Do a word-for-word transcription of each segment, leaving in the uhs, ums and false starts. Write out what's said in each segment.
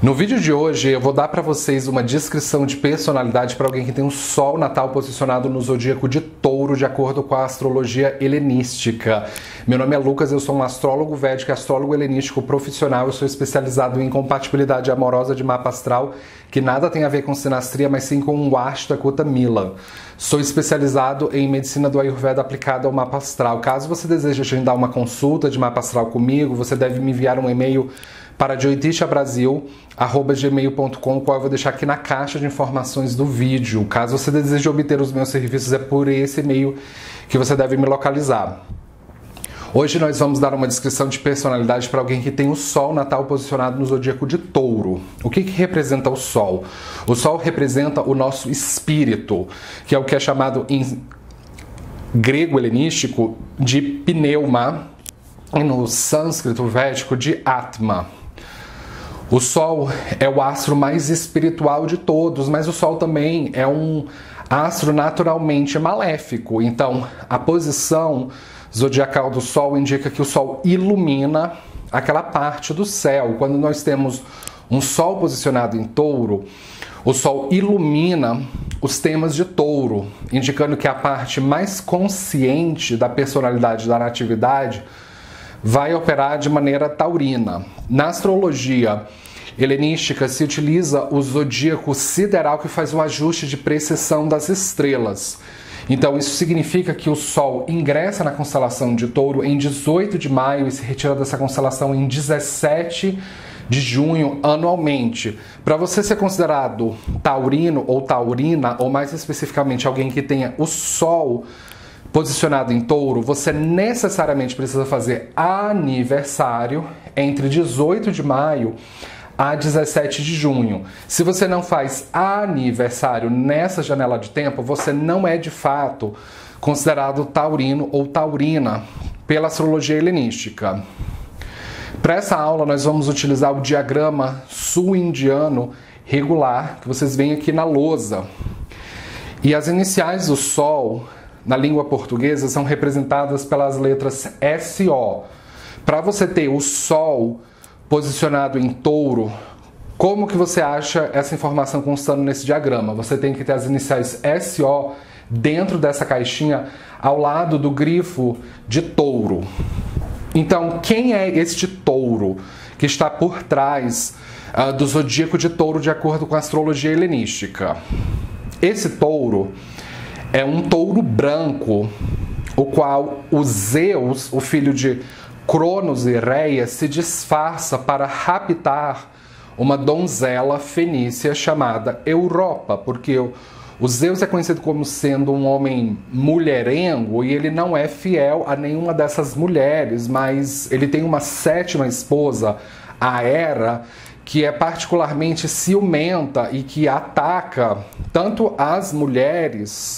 No vídeo de hoje eu vou dar para vocês uma descrição de personalidade para alguém que tem um Sol natal posicionado no zodíaco de Touro, de acordo com a astrologia helenística. Meu nome é Lucas, eu sou um astrólogo védico e astrólogo helenístico profissional. Eu sou especializado em compatibilidade amorosa de mapa astral, que nada tem a ver com sinastria, mas sim com o Ashta Kutta Mila. Sou especializado em medicina do Ayurveda aplicada ao mapa astral. Caso você deseje agendar uma consulta de mapa astral comigo, você deve me enviar um e-mail para jyotishabrasil arroba gmail ponto com, o qual eu vou deixar aqui na caixa de informações do vídeo. Caso você deseje obter os meus serviços, é por esse e-mail que você deve me localizar. Hoje nós vamos dar uma descrição de personalidade para alguém que tem o Sol natal posicionado no zodíaco de Touro. O que que representa o Sol? O Sol representa o nosso espírito, que é o que é chamado em grego helenístico de pneuma, e no sânscrito védico de Atma. O Sol é o astro mais espiritual de todos, mas o Sol também é um astro naturalmente maléfico. Então, a posição zodiacal do Sol indica que o Sol ilumina aquela parte do céu. Quando nós temos um Sol posicionado em Touro, o Sol ilumina os temas de Touro, indicando que a parte mais consciente da personalidade da natividade vai operar de maneira taurina. Na astrologia helenística se utiliza o zodíaco sideral, que faz o ajuste de precessão das estrelas. Então isso significa que o Sol ingressa na constelação de Touro em dezoito de maio e se retira dessa constelação em dezessete de junho anualmente. Para você ser considerado taurino ou taurina, ou mais especificamente alguém que tenha o Sol posicionado em Touro, você necessariamente precisa fazer aniversário entre dezoito de maio a dezessete de junho. Se você não faz aniversário nessa janela de tempo, você não é de fato considerado taurino ou taurina pela astrologia helenística. Para essa aula nós vamos utilizar o diagrama sul-indiano regular, que vocês veem aqui na lousa. E as iniciais do Sol na língua portuguesa são representadas pelas letras S O. Para você ter o Sol posicionado em Touro, como que você acha essa informação constando nesse diagrama? Você tem que ter as iniciais S O dentro dessa caixinha, ao lado do grifo de Touro. Então, quem é este Touro que está por trás uh, do zodíaco de Touro de acordo com a astrologia helenística? Esse Touro é um touro branco, o qual o Zeus, o filho de Cronos e Reia, se disfarça para raptar uma donzela fenícia chamada Europa, porque o Zeus é conhecido como sendo um homem mulherengo e ele não é fiel a nenhuma dessas mulheres, mas ele tem uma sétima esposa, a Hera, que é particularmente ciumenta e que ataca tanto as mulheres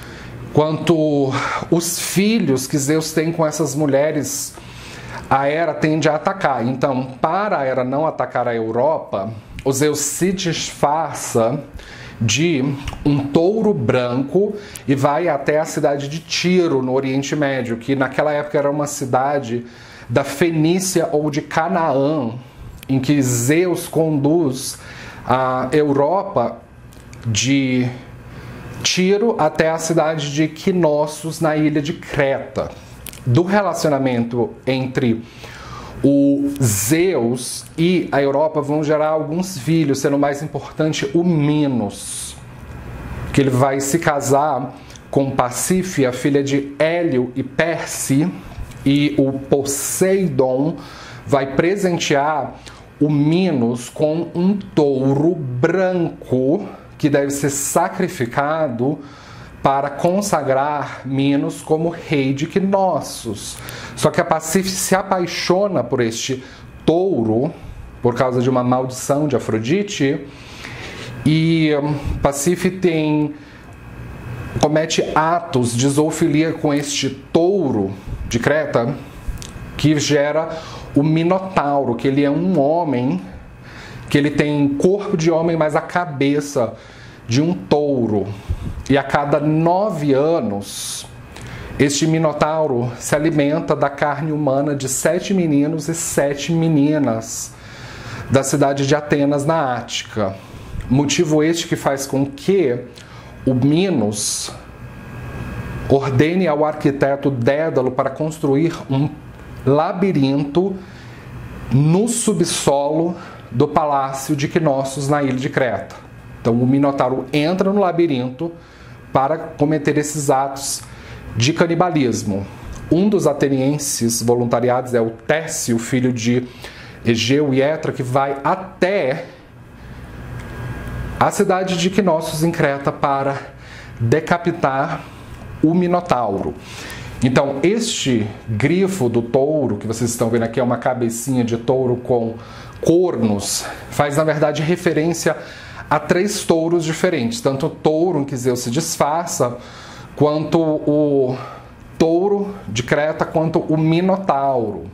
quanto os filhos que Zeus tem com essas mulheres. A Hera tende a atacar. Então, para a Hera não atacar a Europa, o Zeus se disfarça de um touro branco e vai até a cidade de Tiro, no Oriente Médio, que naquela época era uma cidade da Fenícia ou de Canaã, em que Zeus conduz a Europa de Tiro até a cidade de Knossos, na ilha de Creta. Do relacionamento entre o Zeus e a Europa vão gerar alguns filhos, sendo o mais importante o Minos, que ele vai se casar com Pasífae, a filha de Hélio e Perse, e o Poseidon vai presentear o Minos com um touro branco que deve ser sacrificado para consagrar Minos como rei de Knossos. Só que a Pasífae se apaixona por este touro por causa de uma maldição de Afrodite, e Pasífae tem comete atos de zoofilia com este touro de Creta, que gera o Minotauro, que ele é um homem, que ele tem corpo de homem, mas a cabeça de um touro. E a cada nove anos, este Minotauro se alimenta da carne humana de sete meninos e sete meninas da cidade de Atenas, na Ática. Motivo este que faz com que o Minos ordene ao arquiteto Dédalo para construir um labirinto no subsolo do palácio de Knossos, na ilha de Creta. Então o Minotauro entra no labirinto para cometer esses atos de canibalismo. Um dos atenienses voluntariados é o Técio, filho de Egeu e Etra, que vai até a cidade de Knossos, em Creta, para decapitar o Minotauro. Então, este grifo do touro, que vocês estão vendo aqui, é uma cabecinha de touro com cornos, faz, na verdade, referência a três touros diferentes. Tanto o touro em que Zeus se disfarça, quanto o touro de Creta, quanto o Minotauro.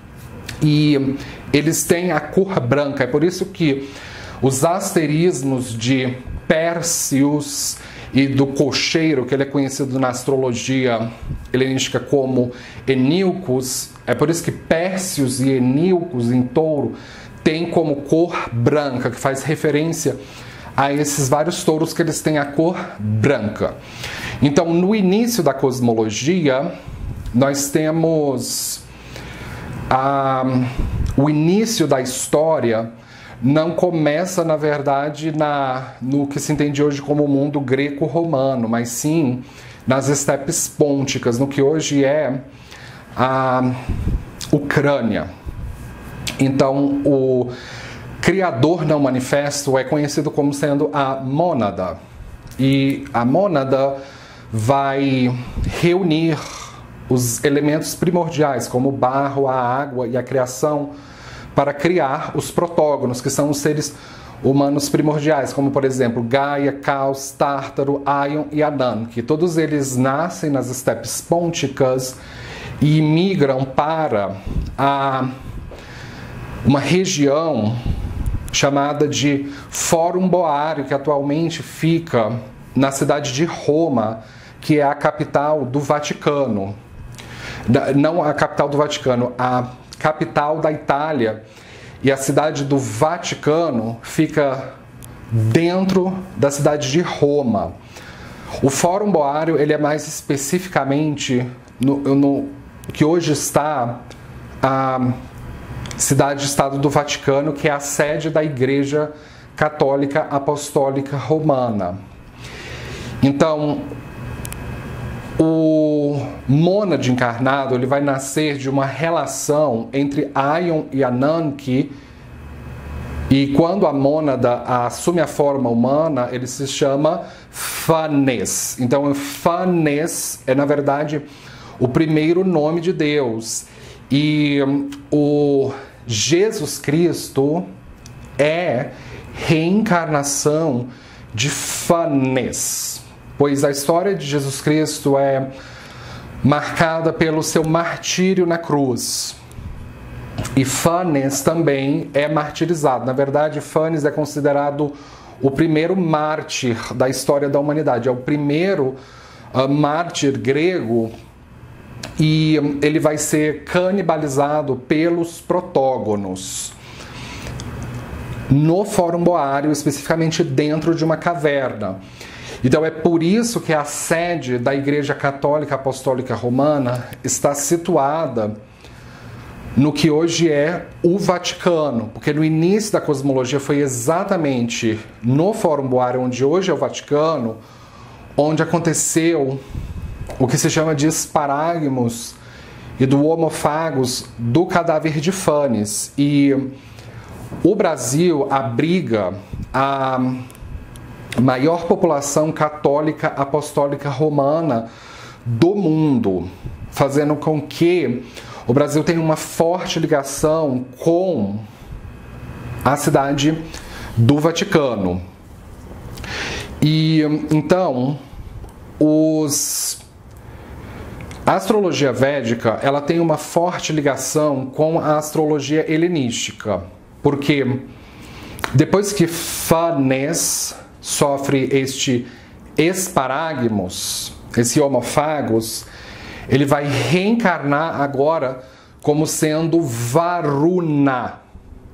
E eles têm a cor branca, é por isso que os asterismos de Pérseus e do cocheiro, que ele é conhecido na astrologia helenística como Eníucos, é por isso que Pérseus e Eníucos em touro têm como cor branca, que faz referência a esses vários touros que eles têm a cor branca. Então, no início da cosmologia, nós temos a, o início da história não começa, na verdade, na, no que se entende hoje como o mundo greco-romano, mas sim nas estepes pônticas, no que hoje é a Ucrânia. Então, o criador não manifesto é conhecido como sendo a mônada. E a mônada vai reunir os elementos primordiais, como o barro, a água e a criação, para criar os protógonos, que são os seres humanos primordiais, como, por exemplo, Gaia, Caos, Tártaro, Aion e Anan, que todos eles nascem nas estepes pônticas e migram para a, uma região chamada de Fórum Boário, que atualmente fica na cidade de Roma, que é a capital do Vaticano. Não a capital do Vaticano, a capital da Itália, e a cidade do Vaticano fica dentro da cidade de Roma. O Fórum Boário, ele é mais especificamente no, no que hoje está a cidade-estado do Vaticano, que é a sede da Igreja Católica Apostólica Romana. Então, o mônade encarnado, ele vai nascer de uma relação entre Aion e Ananke, e quando a mônada assume a forma humana, ele se chama Phanes. Então, Phanes é, na verdade, o primeiro nome de Deus. E o Jesus Cristo é reencarnação de Phanes, pois a história de Jesus Cristo é marcada pelo seu martírio na cruz. E Phanes também é martirizado. Na verdade, Phanes é considerado o primeiro mártir da história da humanidade. É o primeiro uh, mártir grego, e ele vai ser canibalizado pelos protógonos no Fórum Boário, especificamente dentro de uma caverna. Então é por isso que a sede da Igreja Católica Apostólica Romana está situada no que hoje é o Vaticano, porque no início da cosmologia foi exatamente no Fórum Boário, onde hoje é o Vaticano, onde aconteceu o que se chama de esparagmos e do homofagos do cadáver de Phanes. E o Brasil abriga a maior população católica apostólica romana do mundo, fazendo com que o Brasil tenha uma forte ligação com a cidade do Vaticano. E então, os... a astrologia védica, ela tem uma forte ligação com a astrologia helenística, porque depois que Phanes sofre este esparagmos, esse homofagos, ele vai reencarnar agora como sendo Varuna.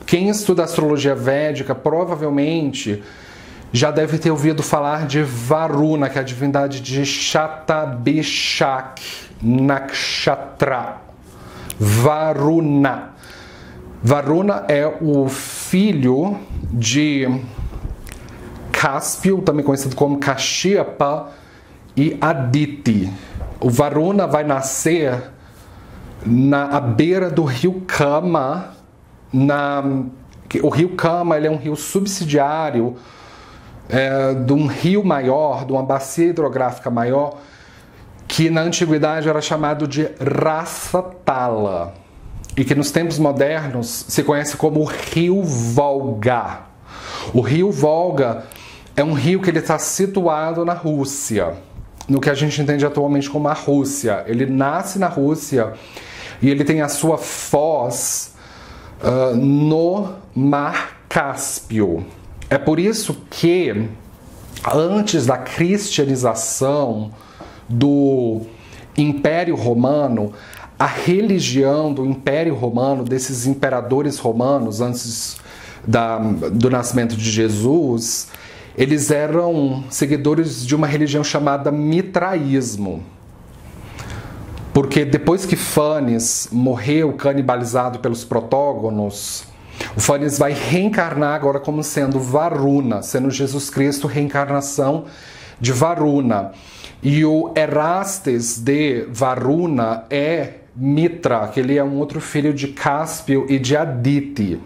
quem estuda astrologia védica provavelmente já deve ter ouvido falar de Varuna, que é a divindade de Shatabishak Nakshatra. Varuna. Varuna é o filho de Cáspio, também conhecido como Kashyapa, e Aditi. O Varuna vai nascer na à beira do rio Kama. Na, o rio Kama ele é um rio subsidiário é, de um rio maior, de uma bacia hidrográfica maior, que na antiguidade era chamado de Rasatala, e que nos tempos modernos se conhece como o rio Volga. O rio Volga é um rio que ele está situado na Rússia, no que a gente entende atualmente como a Rússia. Ele nasce na Rússia e ele tem a sua foz uh, no Mar Cáspio. É por isso que, antes da cristianização do Império Romano, a religião do Império Romano, desses imperadores romanos, antes da, do nascimento de Jesus, eles eram seguidores de uma religião chamada mitraísmo. Porque depois que Fanes morreu canibalizado pelos protógonos, o Fanes vai reencarnar agora como sendo Varuna, sendo Jesus Cristo reencarnação de Varuna. E o Erastes de Varuna é Mitra, que ele é um outro filho de Cáspio e de Aditi.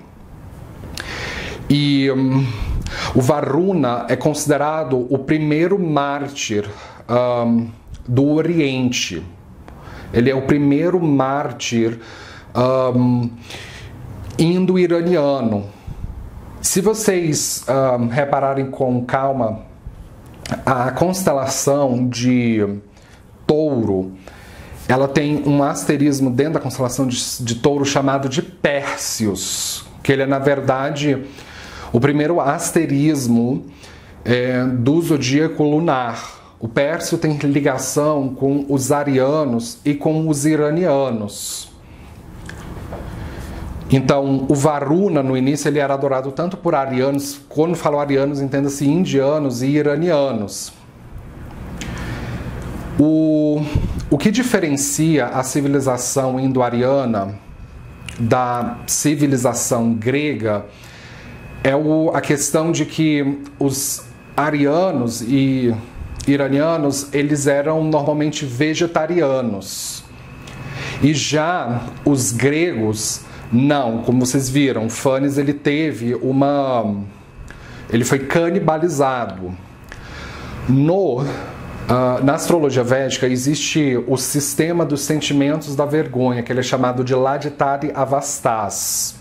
E um, o Varuna é considerado o primeiro mártir um, do Oriente. Ele é o primeiro mártir um, indo-iraniano. Se vocês um, repararem com calma, a constelação de Touro, ela tem um asterismo dentro da constelação de, de Touro chamado de Pérseus, que ele é, na verdade, o primeiro asterismo é, do zodíaco lunar. O Pérsio tem ligação com os arianos e com os iranianos. Então, o Varuna, no início, ele era adorado tanto por arianos, quando falo arianos, entenda-se indianos e iranianos. O, o que diferencia a civilização indo-ariana da civilização grega é o, a questão de que os arianos e iranianos, eles eram normalmente vegetarianos. E já os gregos, não. Como vocês viram, Fanes, ele teve uma... ele foi canibalizado. No, uh, na astrologia védica existe o sistema dos sentimentos da vergonha, que ele é chamado de Laditari Avastas.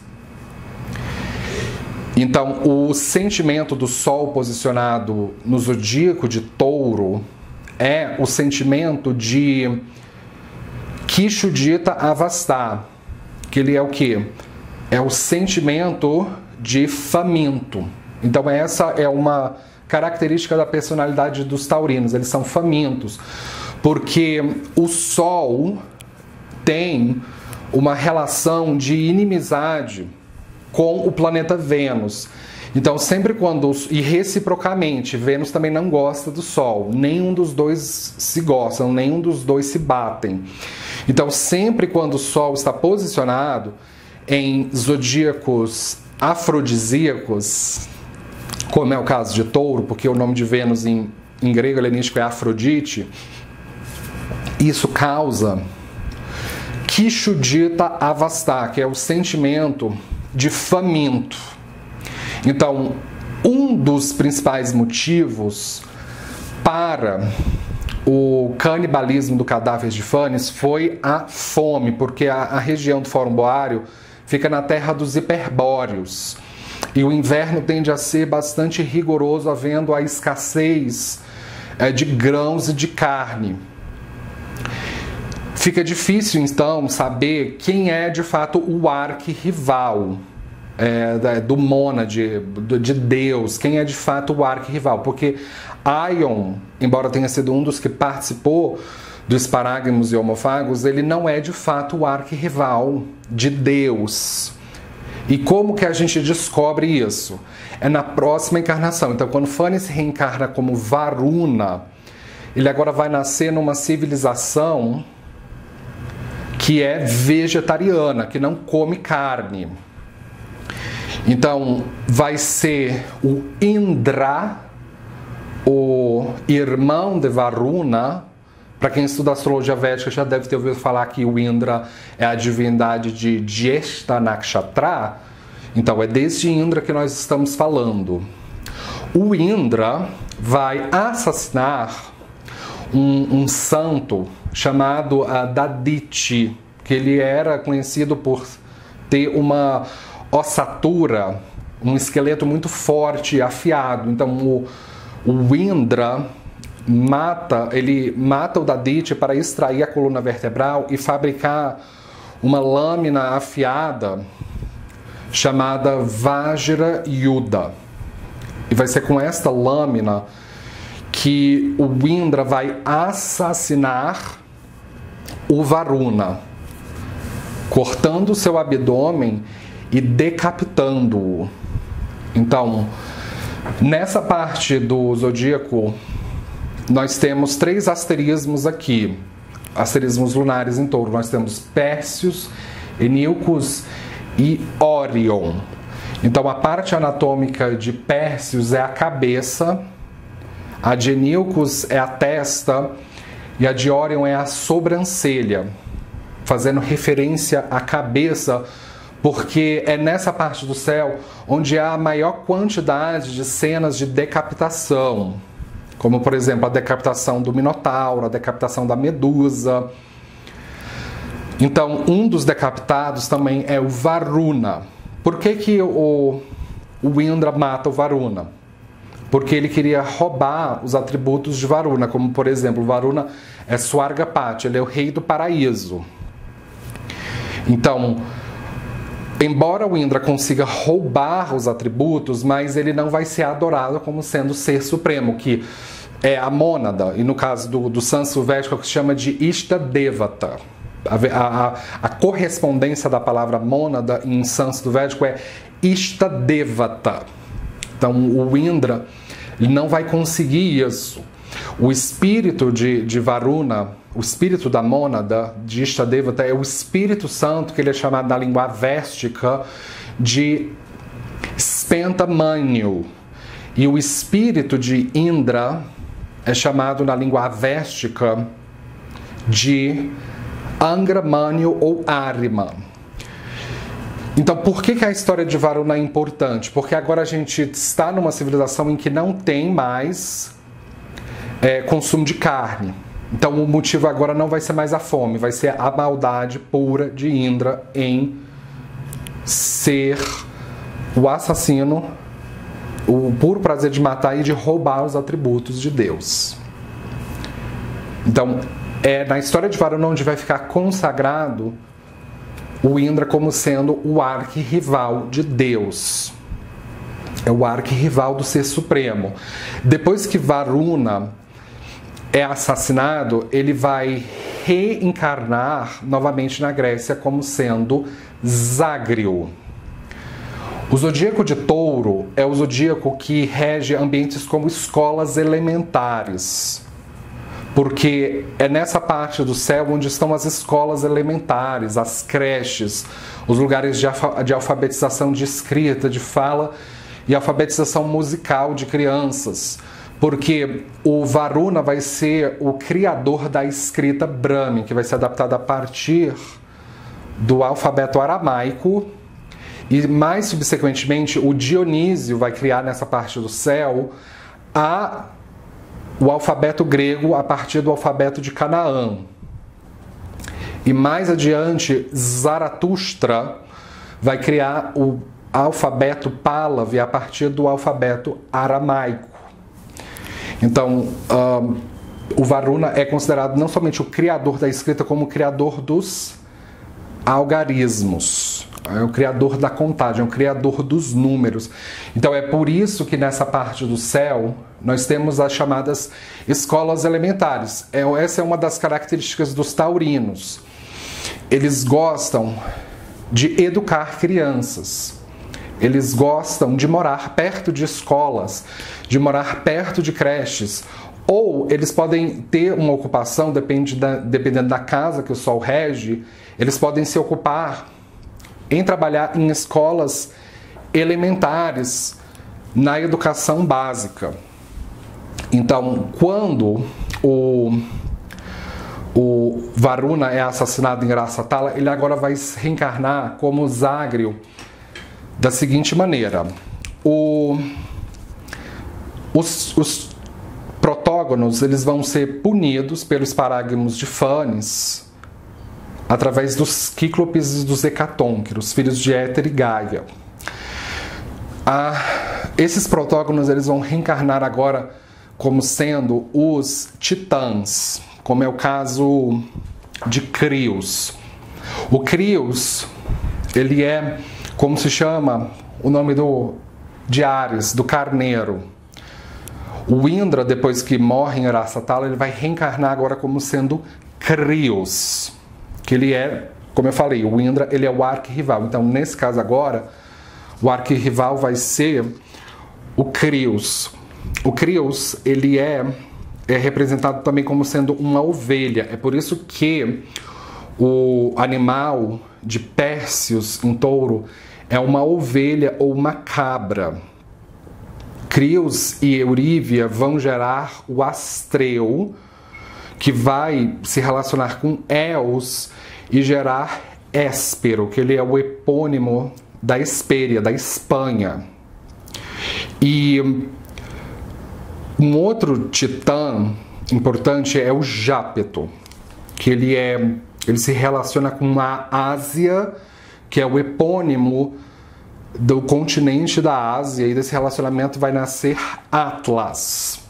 Então, o sentimento do Sol posicionado no zodíaco de Touro é o sentimento de Kishudita Avastá, que ele é o quê? É o sentimento de faminto. Então, essa é uma característica da personalidade dos taurinos, eles são famintos, porque o Sol tem uma relação de inimizade com o planeta Vênus. Então, sempre quando... e reciprocamente, Vênus também não gosta do Sol. Nenhum dos dois se gostam, nenhum dos dois se batem. Então, sempre quando o Sol está posicionado em zodíacos afrodisíacos, como é o caso de Touro, porque o nome de Vênus em, em grego helenístico é Afrodite, isso causa Kishudita Avastá, que é o sentimento de faminto. Então, um dos principais motivos para o canibalismo do cadáver de Fanes foi a fome, porque a, a região do Fórum Boário fica na terra dos hiperbóreos. E o inverno tende a ser bastante rigoroso, havendo a escassez é, de grãos e de carne. Fica difícil, então, saber quem é, de fato, o arquirrival é, do Mônade, de Deus, quem é, de fato, o arquirrival. Porque Aion, embora tenha sido um dos que participou dos Parágmos e Homofagos, ele não é, de fato, o arquirrival de Deus. E como que a gente descobre isso? É na próxima encarnação. Então, quando Fani se reencarna como Varuna, ele agora vai nascer numa civilização que é vegetariana, que não come carne. Então, vai ser o Indra, o irmão de Varuna. Para quem estuda astrologia védica já deve ter ouvido falar que o Indra é a divindade de Jyeshta Nakshatra. Então é desse Indra que nós estamos falando. O Indra vai assassinar um, um santo chamado uh, Daditi, que ele era conhecido por ter uma ossatura, um esqueleto muito forte e afiado. Então o, o Indra mata, ele mata o Daditi para extrair a coluna vertebral e fabricar uma lâmina afiada chamada Vajra Yuda. E vai ser com esta lâmina que o Indra vai assassinar o Varuna, cortando seu abdômen e decapitando-o. Então, nessa parte do zodíaco, nós temos três asterismos aqui, asterismos lunares em touro. Nós temos Pérseus, Enílcus e Órion. Então a parte anatômica de Pérseus é a cabeça, a de Enílcus é a testa e a de Órion é a sobrancelha, fazendo referência à cabeça, porque é nessa parte do céu onde há a maior quantidade de cenas de decapitação. Como, por exemplo, a decapitação do Minotauro, a decapitação da Medusa. Então, um dos decapitados também é o Varuna. Por que que o, o Indra mata o Varuna? Porque ele queria roubar os atributos de Varuna, como, por exemplo, Varuna é Swargapati, ele é o rei do paraíso. Então, embora o Indra consiga roubar os atributos, mas ele não vai ser adorado como sendo o ser supremo, que é a mônada, e no caso do, do sânscrito védico que se chama de Ishtadevata. A, a, a correspondência da palavra mônada em sânscrito védico é Ishtadevata. Então o Indra ele não vai conseguir isso. O espírito de, de Varuna, o espírito da mônada de Ishtadevata é o Espírito Santo, que ele é chamado na língua avéstica de Spentamanyu. E o espírito de Indra é chamado na língua avéstica de Angramanyu ou Arima. Então, por que que a história de Varuna é importante? Porque agora a gente está numa civilização em que não tem mais é, consumo de carne. Então, o motivo agora não vai ser mais a fome, vai ser a maldade pura de Indra em ser o assassino, o puro prazer de matar e de roubar os atributos de Deus. Então, é na história de Varuna onde vai ficar consagrado o Indra como sendo o arquirrival de Deus. É o arquirrival do Ser Supremo. Depois que Varuna é assassinado, ele vai reencarnar novamente na Grécia como sendo Zágrio. O zodíaco de Touro é o zodíaco que rege ambientes como escolas elementares, porque é nessa parte do céu onde estão as escolas elementares, as creches, os lugares de, alfa de alfabetização de escrita, de fala e alfabetização musical de crianças, porque o Varuna vai ser o criador da escrita Brahmi, que vai ser adaptada a partir do alfabeto aramaico, e mais subsequentemente o Dionísio vai criar nessa parte do céu a, o alfabeto grego a partir do alfabeto de Canaã. E mais adiante Zaratustra vai criar o alfabeto Pahlavi a partir do alfabeto aramaico. Então, um, o Varuna é considerado não somente o criador da escrita, como o criador dos algarismos. É o criador da contagem, é o criador dos números. Então é por isso que nessa parte do céu nós temos as chamadas escolas elementares. É, essa é uma das características dos taurinos. Eles gostam de educar crianças. eles gostam de morar perto de escolas, de morar perto de creches, ou eles podem ter uma ocupação, depende da, dependendo da casa que o Sol rege, eles podem se ocupar em trabalhar em escolas elementares, na educação básica. Então, quando o, o Varuna é assassinado em Rasatala, ele agora vai se reencarnar como Zágrio da seguinte maneira. O, os, os protógonos eles vão ser punidos pelos parágmos de Fanes através dos Cíclopes e dos Hecatônqueros, filhos de Éter e Gaia. Ah, esses protógonos eles vão reencarnar agora como sendo os titãs, como é o caso de Crios. O Crios, ele é, como se chama o nome do, de Ares, do carneiro. O Indra, depois que morre em Rasatala, ele vai reencarnar agora como sendo Crios, que ele é, como eu falei, o Indra ele é o arquirrival. Então, nesse caso agora, o arquirrival vai ser o Crios. O Crios, ele é, é representado também como sendo uma ovelha. É por isso que o animal de Pérseus em touro é uma ovelha ou uma cabra. Crios e Eurívia vão gerar o Astreu, que vai se relacionar com Eos e gerar Héspero, que ele é o epônimo da Hespéria, da Espanha. E um outro titã importante é o Jápeto, que ele, é, ele se relaciona com a Ásia, que é o epônimo do continente da Ásia, e desse relacionamento vai nascer Atlas.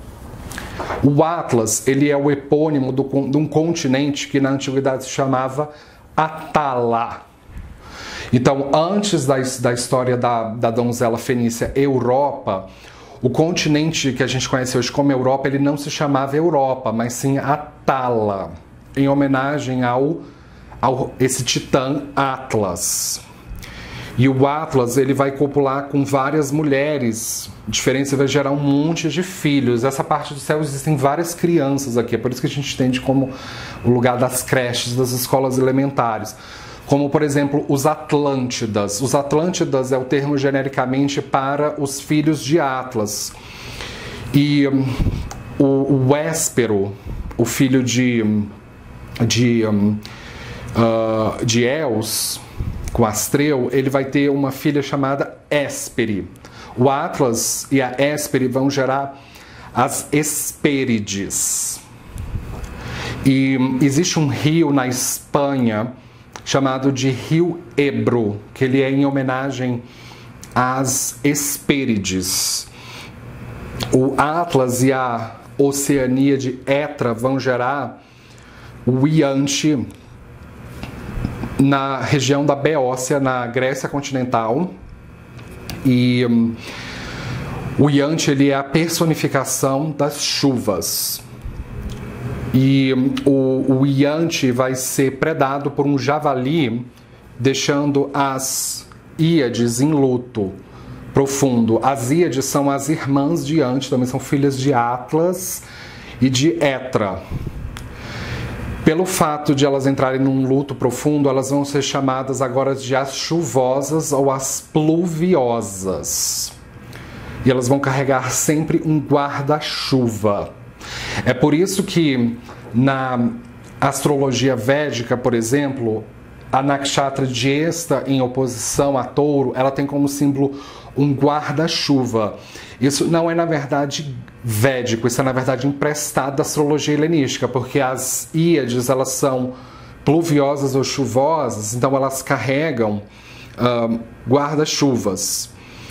O Atlas ele é o epônimo do, de um continente que na antiguidade se chamava Atala. Então, antes da, da história da, da donzela fenícia Europa, o continente que a gente conhece hoje como Europa, ele não se chamava Europa, mas sim Atala, em homenagem ao, ao esse titã Atlas. E o Atlas ele vai copular com várias mulheres diferentes e vai gerar um monte de filhos. Essa parte do céu existem várias crianças aqui, é por isso que a gente entende como o lugar das creches, das escolas elementares. Como, por exemplo, os Atlântidas. Os Atlântidas é o termo genericamente para os filhos de Atlas. E um, o, o Héspero, o filho de, de, um, uh, de Eos, com Astreu, ele vai ter uma filha chamada Héspere. O Atlas e a Héspere vão gerar as Hespérides. E um, existe um rio na Espanha chamado de Rio Ebro, que ele é em homenagem às Hespérides. O Atlas e a Oceania de Etra vão gerar o Iante na região da Beócia, na Grécia continental. E um, o Iante ele é a personificação das chuvas. E o, o Iante vai ser predado por um javali, deixando as Íades em luto profundo. As Íades são as irmãs de Iante, também são filhas de Atlas e de Etra. Pelo fato de elas entrarem num luto profundo, elas vão ser chamadas agora de as chuvosas ou as pluviosas. E elas vão carregar sempre um guarda-chuva. É por isso que na astrologia védica, por exemplo, a nakshatra Jyesta em oposição a touro, ela tem como símbolo um guarda-chuva. Isso não é na verdade védico, isso é na verdade emprestado da astrologia helenística, porque as Íades elas são pluviosas ou chuvosas, então elas carregam uh, guarda-chuvas.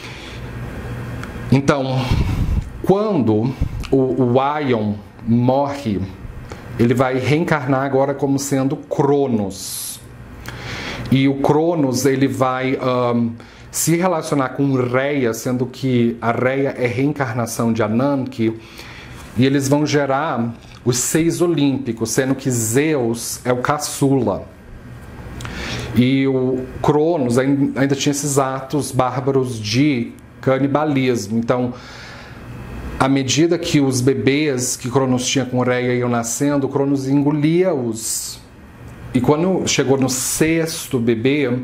Então, quando o, o Aion morre, ele vai reencarnar agora como sendo Cronos. E o Cronos ele vai um, se relacionar com Reia, sendo que a Reia é reencarnação de Ananke, e eles vão gerar os seis olímpicos, sendo que Zeus é o caçula. E o Cronos ainda tinha esses atos bárbaros de canibalismo. Então, à medida que os bebês que Cronos tinha com Reia iam nascendo, Cronos engolia-os. E quando chegou no sexto bebê,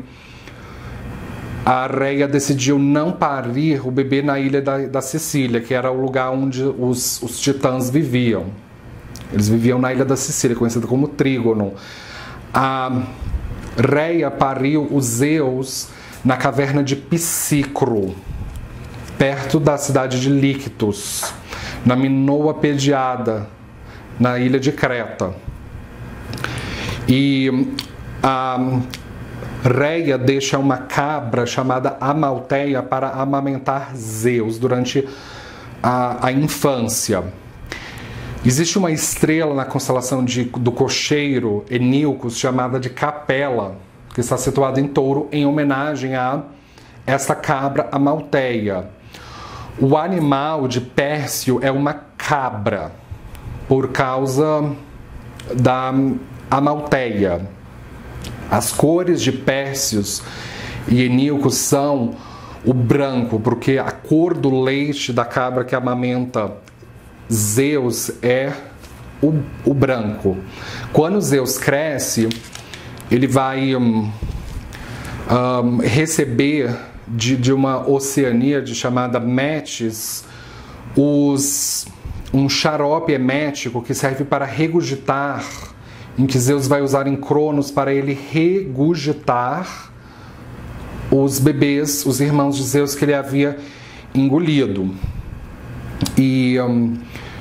a Reia decidiu não parir o bebê na ilha da, da Sicília, que era o lugar onde os, os titãs viviam. Eles viviam na ilha da Sicília, conhecida como Trígono. A Reia pariu os Zeus na caverna de Pisícro, perto da cidade de Lictos, na Minoa Pediada, na ilha de Creta. E a Reia deixa uma cabra chamada Amalteia para amamentar Zeus durante a, a infância. Existe uma estrela na constelação de, do cocheiro Enílcos chamada de Capela, que está situada em Touro em homenagem a esta cabra Amalteia. O animal de Pércio é uma cabra, por causa da Amalteia. As cores de Pérsios e Enílcos são o branco, porque a cor do leite da cabra que amamenta Zeus é o, o branco. Quando Zeus cresce, ele vai um, um, receber de, de uma Oceaníade chamada Metis os, um xarope emético que serve para regurgitar, em que Zeus vai usar em Cronos para ele regurgitar os bebês, os irmãos de Zeus que ele havia engolido. E um,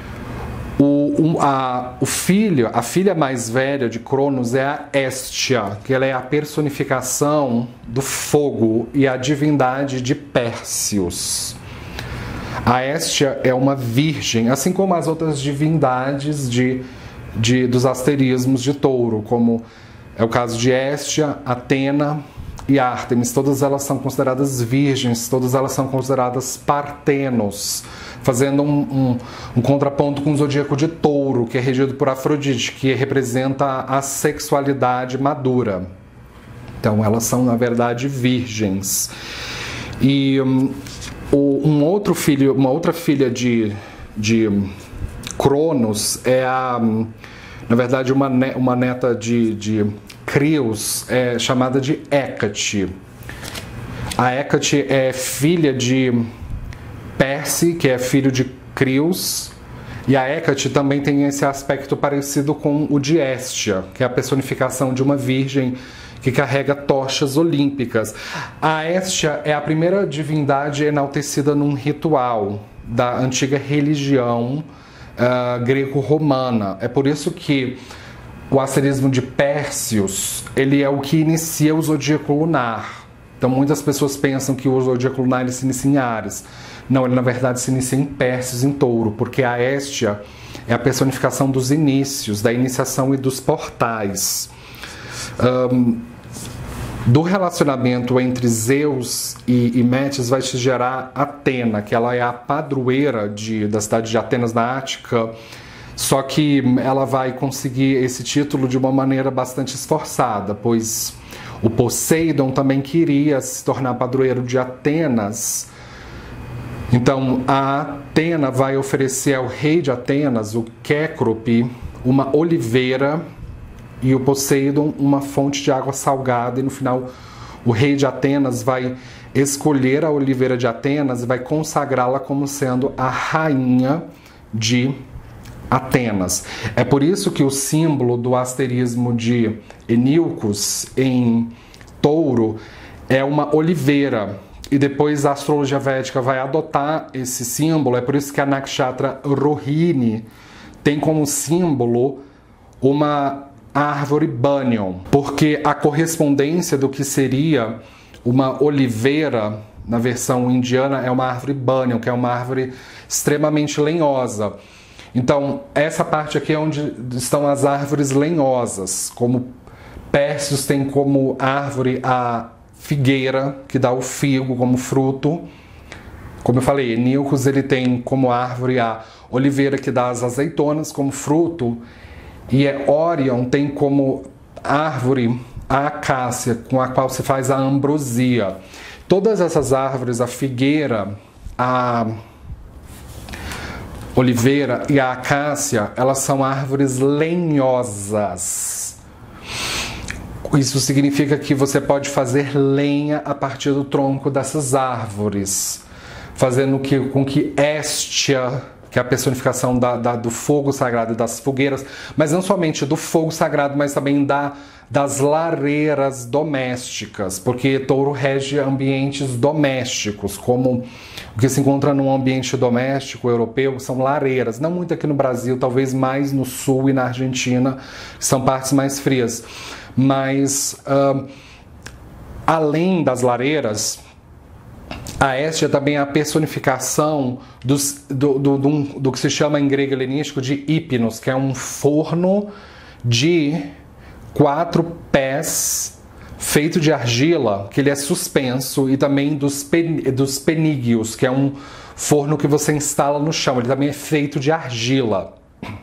o, um, a, o filho, a filha mais velha de Cronos é a Hestia, que ela é a personificação do fogo e a divindade de Pérsios. A Hestia é uma virgem, assim como as outras divindades de, de, dos asterismos de Touro, como é o caso de Hestia, Atena e Ártemis. Todas elas são consideradas virgens, todas elas são consideradas partenos, fazendo um, um, um contraponto com o zodíaco de Touro, que é regido por Afrodite, que representa a sexualidade madura. Então elas são, na verdade, virgens. E um, um outro filho, uma outra filha de, de Cronos é, a, na verdade, uma, uma neta de, de Crios, é chamada de Hécate. A Hécate é filha de Perse, que é filho de Crios, e a Hécate também tem esse aspecto parecido com o de Hestia, que é a personificação de uma virgem que carrega tochas olímpicas. A Hestia é a primeira divindade enaltecida num ritual da antiga religião uh, greco-romana. É por isso que o asterismo de Pérsios, ele é o que inicia o zodíaco lunar. Então muitas pessoas pensam que o zodíaco lunar ele se inicia em Áries. Não, ele na verdade se inicia em Pérsios, em Touro, porque a Hestia é a personificação dos inícios, da iniciação e dos portais. Um, do relacionamento entre Zeus e, e Metis vai se gerar Atena, que ela é a padroeira de, da cidade de Atenas, na Ática, só que ela vai conseguir esse título de uma maneira bastante esforçada, pois o Poseidon também queria se tornar padroeiro de Atenas. Então a Atena vai oferecer ao rei de Atenas, o Cécrope, uma oliveira, e o Poseidon uma fonte de água salgada, e no final o rei de Atenas vai escolher a oliveira de Atenas e vai consagrá-la como sendo a rainha de Atenas. É por isso que o símbolo do asterismo de Enílcos em Touro é uma oliveira, e depois a astrologia védica vai adotar esse símbolo. É por isso que a Nakshatra Rohini tem como símbolo uma árvore banyan, porque a correspondência do que seria uma oliveira na versão indiana é uma árvore banyan, que é uma árvore extremamente lenhosa. Então essa parte aqui é onde estão as árvores lenhosas, como Pérsios tem como árvore a figueira, que dá o figo como fruto. Como eu falei, Enílcos ele tem como árvore a oliveira, que dá as azeitonas como fruto. E Orion tem como árvore a acácia, com a qual se faz a ambrosia. Todas essas árvores, a figueira, a oliveira e a acácia, elas são árvores lenhosas. Isso significa que você pode fazer lenha a partir do tronco dessas árvores, fazendo que, com que Héstia, que é a personificação da, da, do fogo sagrado e das fogueiras, mas não somente do fogo sagrado, mas também da, das lareiras domésticas, porque touro rege ambientes domésticos, como o que se encontra num ambiente doméstico europeu são lareiras, não muito aqui no Brasil, talvez mais no sul e na Argentina, que são partes mais frias. Mas, uh, além das lareiras, a Héstia também é a personificação dos, do, do, do, do que se chama em grego helenístico de hipnos, que é um forno de quatro pés feito de argila, que ele é suspenso, e também dos, pen, dos penígios, que é um forno que você instala no chão, ele também é feito de argila.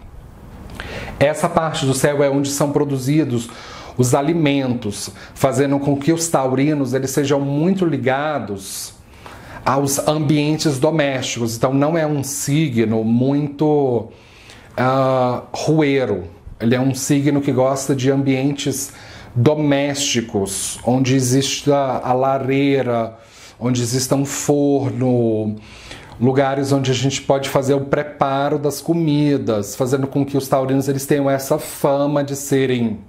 Essa parte do céu é onde são produzidos os alimentos, fazendo com que os taurinos eles sejam muito ligados aos ambientes domésticos. Então não é um signo muito uh, rueiro, ele é um signo que gosta de ambientes domésticos, onde exista a lareira, onde exista um forno, lugares onde a gente pode fazer o preparo das comidas, fazendo com que os taurinos eles tenham essa fama de serem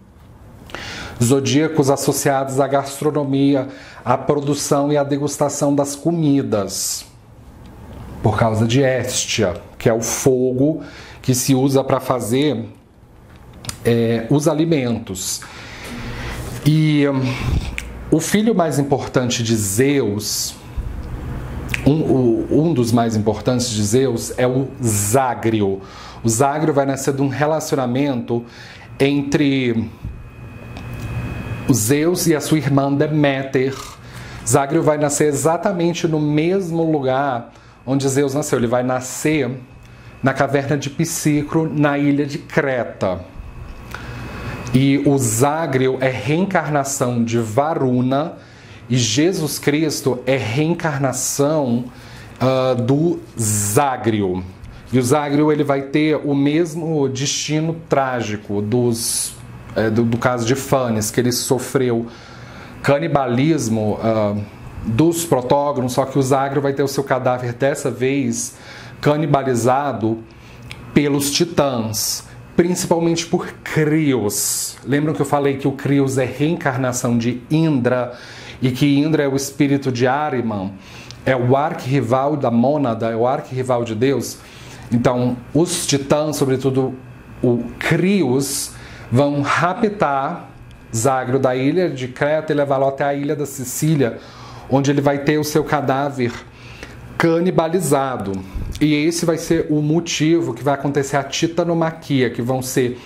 zodíacos associados à gastronomia, à produção e à degustação das comidas, por causa de Héstia, que é o fogo que se usa para fazer é, os alimentos. E um, o filho mais importante de Zeus, um, o, um dos mais importantes de Zeus é o Zágrio. O Zágrio vai nascer de um relacionamento entre o Zeus e a sua irmã Deméter. Zágrio vai nascer exatamente no mesmo lugar onde Zeus nasceu. Ele vai nascer na caverna de Psicro, na ilha de Creta. E o Zágrio é reencarnação de Varuna e Jesus Cristo é reencarnação uh, do Zágrio. E o Zágrio ele vai ter o mesmo destino trágico dos É, do, do caso de Fanes, que ele sofreu canibalismo uh, dos protógonos, só que o Zágrio vai ter o seu cadáver dessa vez canibalizado pelos titãs, principalmente por Crios. Lembram que eu falei que o Crios é reencarnação de Indra e que Indra é o espírito de Ahriman, é o arquirrival da Mônada, é o arquirrival de Deus? Então, os titãs, sobretudo o Crios, vão raptar Zágrio da ilha de Creta e levá-lo até a ilha da Sicília, onde ele vai ter o seu cadáver canibalizado. E esse vai ser o motivo que vai acontecer a titanomaquia, que vão ser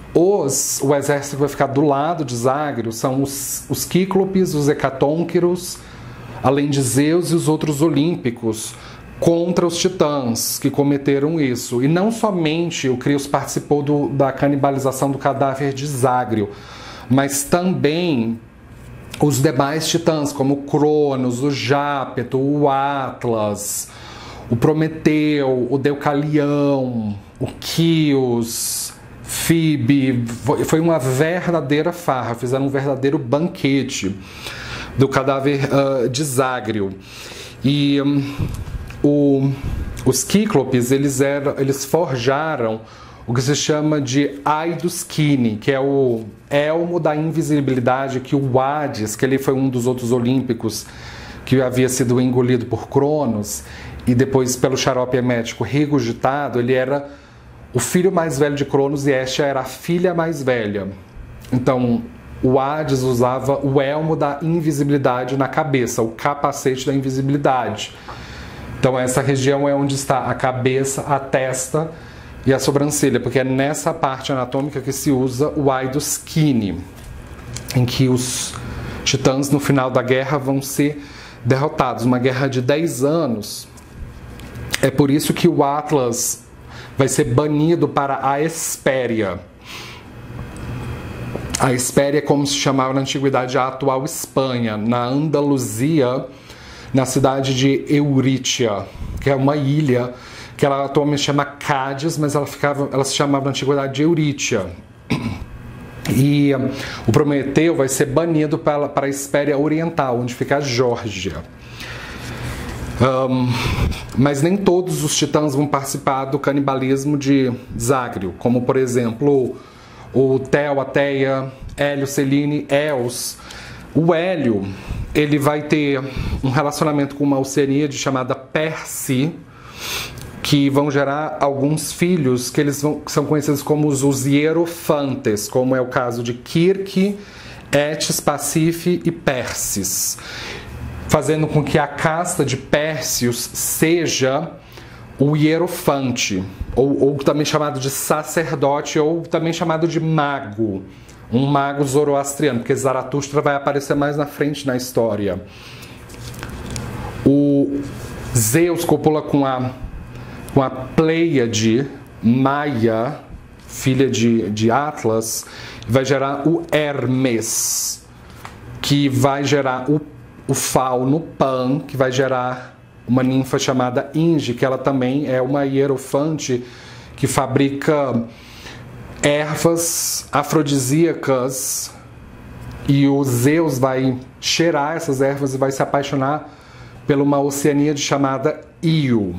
os, o exército que vai ficar do lado de Zágrio, são os, os Cíclopes, os Hecatônquiros, além de Zeus e os outros olímpicos, contra os titãs que cometeram isso. E não somente o Crios participou do, da canibalização do cadáver de Zágrio, mas também os demais titãs, como o Cronos, o Jápeto, o Atlas, o Prometeu, o Deucalião, o Quios, Fibe. Foi uma verdadeira farra, fizeram um verdadeiro banquete do cadáver uh, de Zágrio. E um, O, os Cíclopes, eles, eram, eles forjaram o que se chama de Aiduskine, que é o elmo da invisibilidade que o Hades, que ele foi um dos outros olímpicos que havia sido engolido por Cronos e depois pelo xarope emético regurgitado, ele era o filho mais velho de Cronos e Héstia era a filha mais velha. Então, o Hades usava o elmo da invisibilidade na cabeça, o capacete da invisibilidade. Então essa região é onde está a cabeça, a testa e a sobrancelha, porque é nessa parte anatômica que se usa o Aiduskine, em que os titãs no final da guerra vão ser derrotados. Uma guerra de dez anos. É por isso que o Atlas vai ser banido para a Hespéria. A Hespéria é como se chamava na antiguidade a atual Espanha, na Andaluzia, na cidade de Eurítia, que é uma ilha que ela atualmente chama Cádiz, mas ela, ficava, ela se chamava na antiguidade de Eurítia. E um, o Prometeu vai ser banido para, para a Hespéria Oriental, onde fica a Geórgia. Um, mas nem todos os titãs vão participar do canibalismo de Zágrio, como por exemplo o Theo, Ateia, Hélio, Selene, Eos. O Hélio, ele vai ter um relacionamento com uma Alceníade chamada Perse, que vão gerar alguns filhos que eles vão, que são conhecidos como os, os hierofantes, como é o caso de Kirke, Etis, Pacife e Perses, fazendo com que a casta de Pérsios seja o hierofante, ou, ou também chamado de sacerdote, ou também chamado de mago, um mago zoroastriano, porque Zaratustra vai aparecer mais na frente na história. O Zeus copula com a, com a Pleiade, Maia, filha de, de Atlas, vai gerar o Hermes, que vai gerar o, o fauno Pan, que vai gerar uma ninfa chamada Inge, que ela também é uma hierofante que fabrica ervas afrodisíacas, e o Zeus vai cheirar essas ervas e vai se apaixonar por uma oceaníade chamada Io.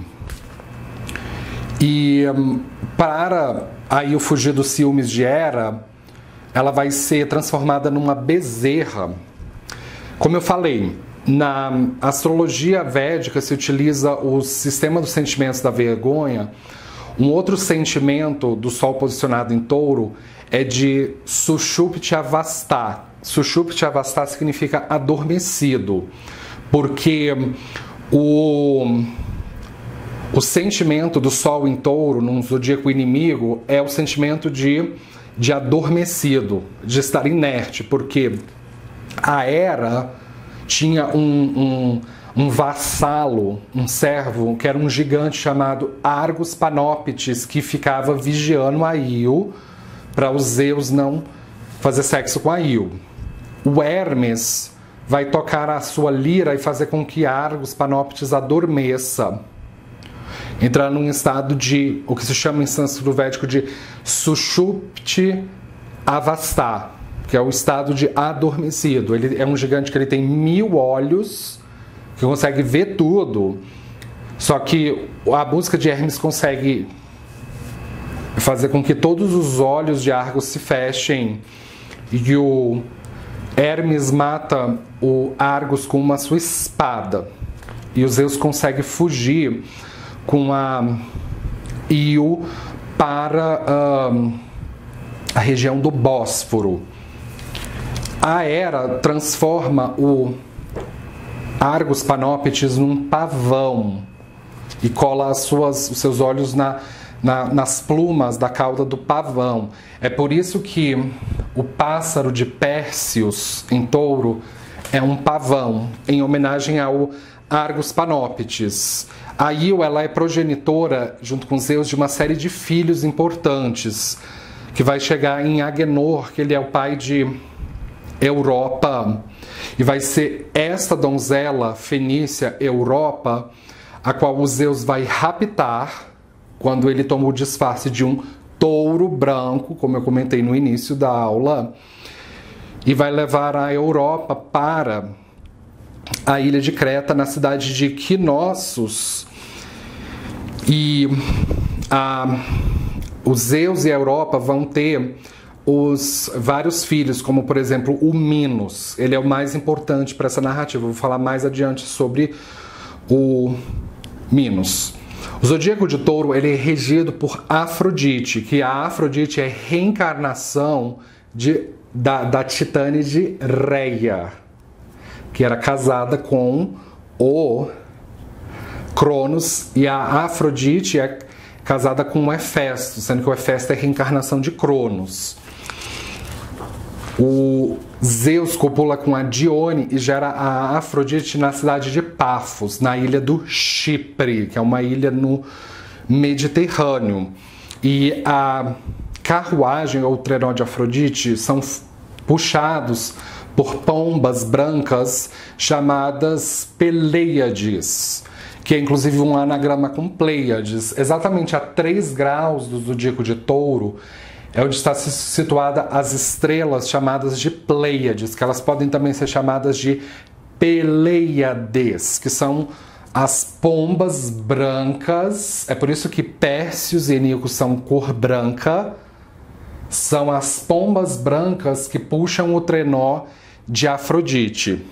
E para a Io fugir dos ciúmes de Hera, ela vai ser transformada numa bezerra. Como eu falei, na astrologia védica se utiliza o sistema dos sentimentos da vergonha. Um outro sentimento do Sol posicionado em Touro é de Sushupti Avastha. Sushupti Avastha significa adormecido, porque o, o sentimento do Sol em Touro, num zodíaco inimigo, é o sentimento de, de adormecido, de estar inerte, porque a Hera tinha um, um, um vassalo, um servo, que era um gigante chamado Argus Panoptes, que ficava vigiando a Io para os Zeus não fazer sexo com a Io. O Hermes vai tocar a sua lira e fazer com que Argus Panoptes adormeça, entrando num estado de, o que se chama em sânscrito védico de Sushupti Avastha, que é o estado de adormecido. Ele é um gigante que ele tem mil olhos, que consegue ver tudo, só que a música de Hermes consegue fazer com que todos os olhos de Argus se fechem, e o Hermes mata o Argus com uma sua espada, e os Zeus conseguem fugir com a Io para uh, a região do Bósforo. A Hera transforma o Argus Panoptes num pavão e cola as suas, os seus olhos na, na, nas plumas da cauda do pavão. É por isso que o pássaro de Pérseus em Touro é um pavão, em homenagem ao Argus Panoptes. A Io, ela é progenitora, junto com Zeus, de uma série de filhos importantes, que vai chegar em Agenor, que ele é o pai de Europa, e vai ser esta donzela fenícia Europa a qual o Zeus vai raptar quando ele toma o disfarce de um touro branco, como eu comentei no início da aula, e vai levar a Europa para a ilha de Creta, na cidade de Knossos. E a, os Zeus e a Europa vão ter os vários filhos, como por exemplo o Minos. Ele é o mais importante para essa narrativa. Eu vou falar mais adiante sobre o Minos. O zodíaco de Touro, ele é regido por Afrodite, que a Afrodite é reencarnação de, da, da titânide Reia, que era casada com o Cronos, e a Afrodite é casada com o Hefesto, sendo que o Hefesto é a reencarnação de Cronos. O Zeus copula com a Dione e gera a Afrodite na cidade de Pafos, na ilha do Chipre, que é uma ilha no Mediterrâneo. E a carruagem ou trenó de Afrodite são puxados por pombas brancas chamadas Peleiades, que é inclusive um anagrama com Pleiades. Exatamente a três graus do zodíaco de Touro é onde está situada as estrelas chamadas de Pleiades, que elas podem também ser chamadas de Peleiades, que são as pombas brancas. É por isso que Pérseus e Eníacos são cor branca. São as pombas brancas que puxam o trenó de Afrodite.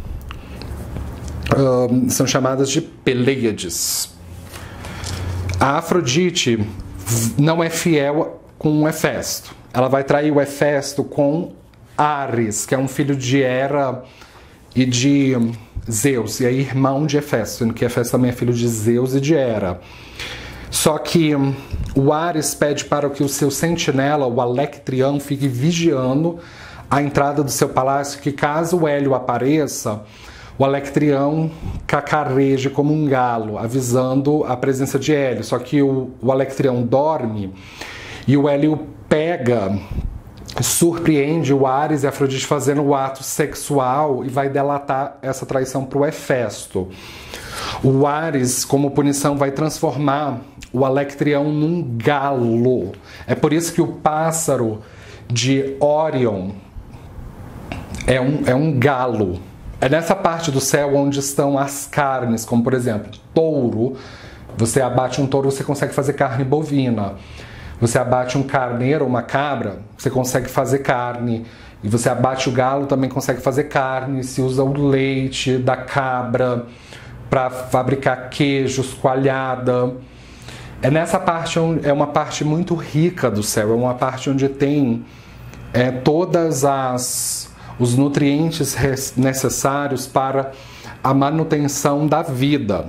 Um, são chamadas de Peleiades. A Afrodite não é fiel com o Hefesto. Ela vai trair o Hefesto com Ares, que é um filho de Hera e de Zeus, e é irmão de Hefesto, sendo que Hefesto também é filho de Zeus e de Hera. Só que um, o Ares pede para que o seu sentinela, o Alectrião, fique vigiando a entrada do seu palácio, que caso o Hélio apareça, o Alectrião cacareje como um galo, avisando a presença de Hélio. Só que o, o Alectrião dorme e o Hélio pega, surpreende o Ares e a Afrodite fazendo o ato sexual e vai delatar essa traição para o Hefesto. O Ares, como punição, vai transformar o Alectrião num galo. É por isso que o pássaro de Órion é um, é um galo. É nessa parte do céu onde estão as carnes, como por exemplo, touro. Você abate um touro, você consegue fazer carne bovina. Você abate um carneiro ou uma cabra, você consegue fazer carne. E você abate o galo, também consegue fazer carne. Se usa o leite da cabra para fabricar queijos, coalhada. É nessa parte, é uma parte muito rica do céu, é uma parte onde tem é, todas as os nutrientes necessários para a manutenção da vida.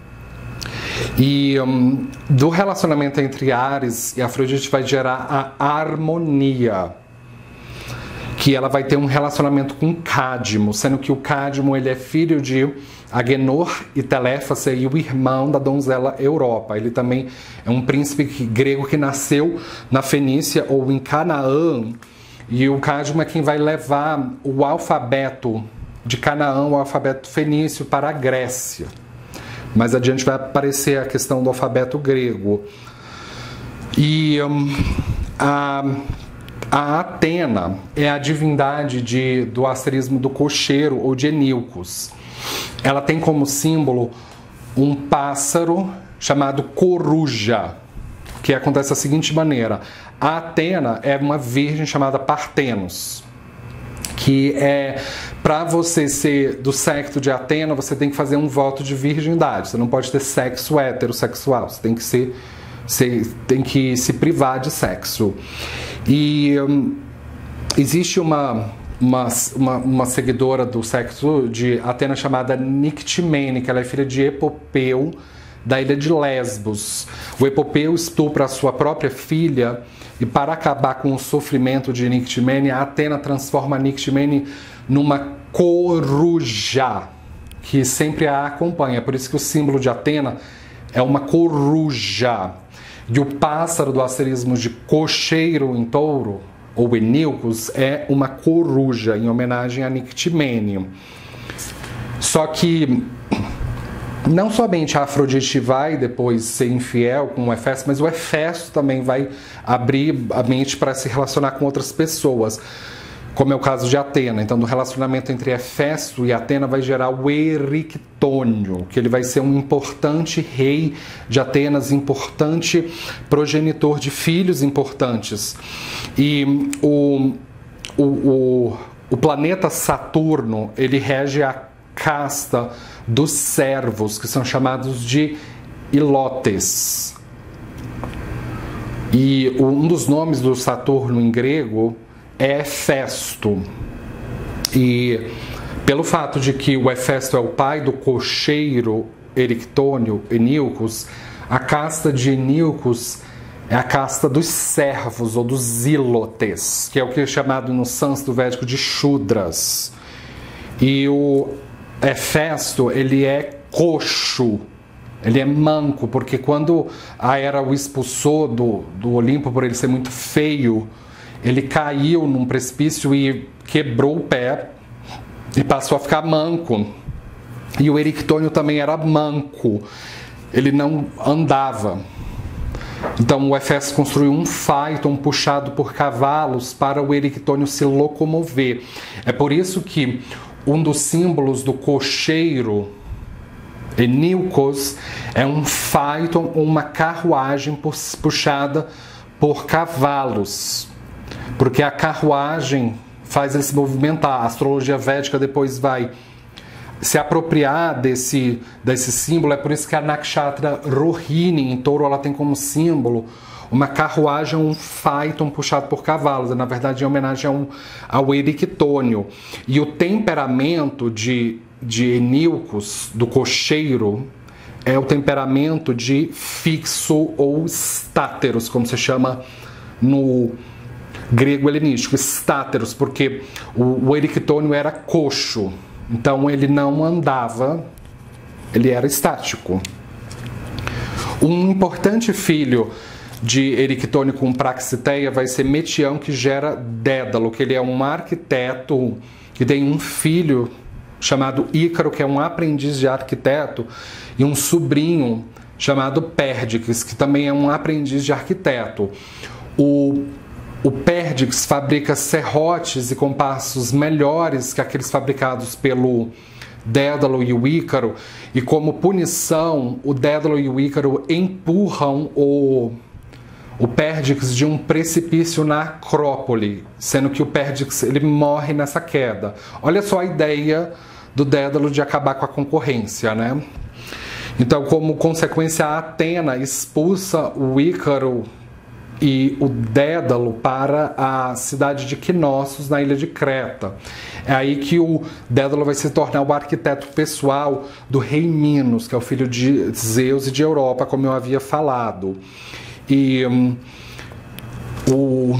E um, do relacionamento entre Ares e Afrodite vai gerar a harmonia, que ela vai ter um relacionamento com Cádmo, sendo que o Cádmo ele é filho de Agenor e Teléfase e o irmão da donzela Europa. Ele também é um príncipe grego que nasceu na Fenícia ou em Canaã, e o Cádmo é quem vai levar o alfabeto de Canaã, o alfabeto fenício, para a Grécia. Mais adiante vai aparecer a questão do alfabeto grego. E um, a, a Atena é a divindade de, do asterismo do cocheiro ou de Eníacos. Ela tem como símbolo um pássaro chamado coruja, que acontece da seguinte maneira. A Atena é uma virgem chamada Partenos, que é, para você ser do sexo de Atena, você tem que fazer um voto de virgindade. Você não pode ter sexo heterossexual, você tem que ser, você tem que se privar de sexo. E um, existe uma, uma, uma, uma seguidora do sexo de Atena chamada Nictimene, que ela é filha de Epopeu, da ilha de Lesbos. O Epopeu estupra a sua própria filha e, para acabar com o sofrimento de Nictimene, a Atena transforma a Nictimene numa coruja, que sempre a acompanha. Por isso que o símbolo de Atena é uma coruja. E o pássaro do asterismo de cocheiro em touro, ou Eníacos, é uma coruja, em homenagem a Nictimene. Só que não somente a Afrodite vai depois ser infiel com o Hefesto, mas o Hefesto também vai abrir a mente para se relacionar com outras pessoas, como é o caso de Atena. Então, do relacionamento entre Hefesto e Atena vai gerar o Erictônio, que ele vai ser um importante rei de Atenas, importante progenitor de filhos importantes. E o, o, o, o planeta Saturno, ele rege a casta dos servos, que são chamados de Ilotes. E um dos nomes do Saturno em grego é Hefesto. E pelo fato de que o Hefesto é o pai do cocheiro Erictônio, Eníacos, a casta de Eníacos é a casta dos servos ou dos Ilotes, que é o que é chamado no sânscrito védico de Shudras. E o Hefesto, ele é coxo, ele é manco, porque quando a Hera o expulsou do, do Olimpo por ele ser muito feio, ele caiu num precipício e quebrou o pé e passou a ficar manco. E o Erictônio também era manco, ele não andava. Então o Efésio construiu um phaeton puxado por cavalos para o Erictônio se locomover. É por isso que um dos símbolos do cocheiro Enílcos é um phaeton, uma carruagem puxada por cavalos, porque a carruagem faz ele se movimentar. A astrologia védica depois vai se apropriar desse, desse símbolo. É por isso que a Nakshatra Rohini em Touro, ela tem como símbolo uma carruagem, um phaeton puxado por cavalos. Na verdade, em homenagem ao, ao Erictônio. E o temperamento de, de Enílcos, do cocheiro, é o temperamento de fixo ou estáteros, como se chama no grego helenístico, estáteros, porque o, o Erictônio era coxo. Então ele não andava, ele era estático. Um importante filho de Erictônio com Praxiteia vai ser Metião, que gera Dédalo, que ele é um arquiteto que tem um filho chamado Ícaro, que é um aprendiz de arquiteto, e um sobrinho chamado Perdix, que também é um aprendiz de arquiteto. O O Perdix fabrica serrotes e compassos melhores que aqueles fabricados pelo Dédalo e o Ícaro, e como punição, o Dédalo e o Ícaro empurram o, o Perdix de um precipício na Acrópole, sendo que o Perdix ele morre nessa queda. Olha só a ideia do Dédalo de acabar com a concorrência, né? Então, como consequência, a Atena expulsa o Ícaro e o Dédalo para a cidade de Knossos, na ilha de Creta. É aí que o Dédalo vai se tornar o arquiteto pessoal do rei Minos, que é o filho de Zeus e de Europa, como eu havia falado. E um, o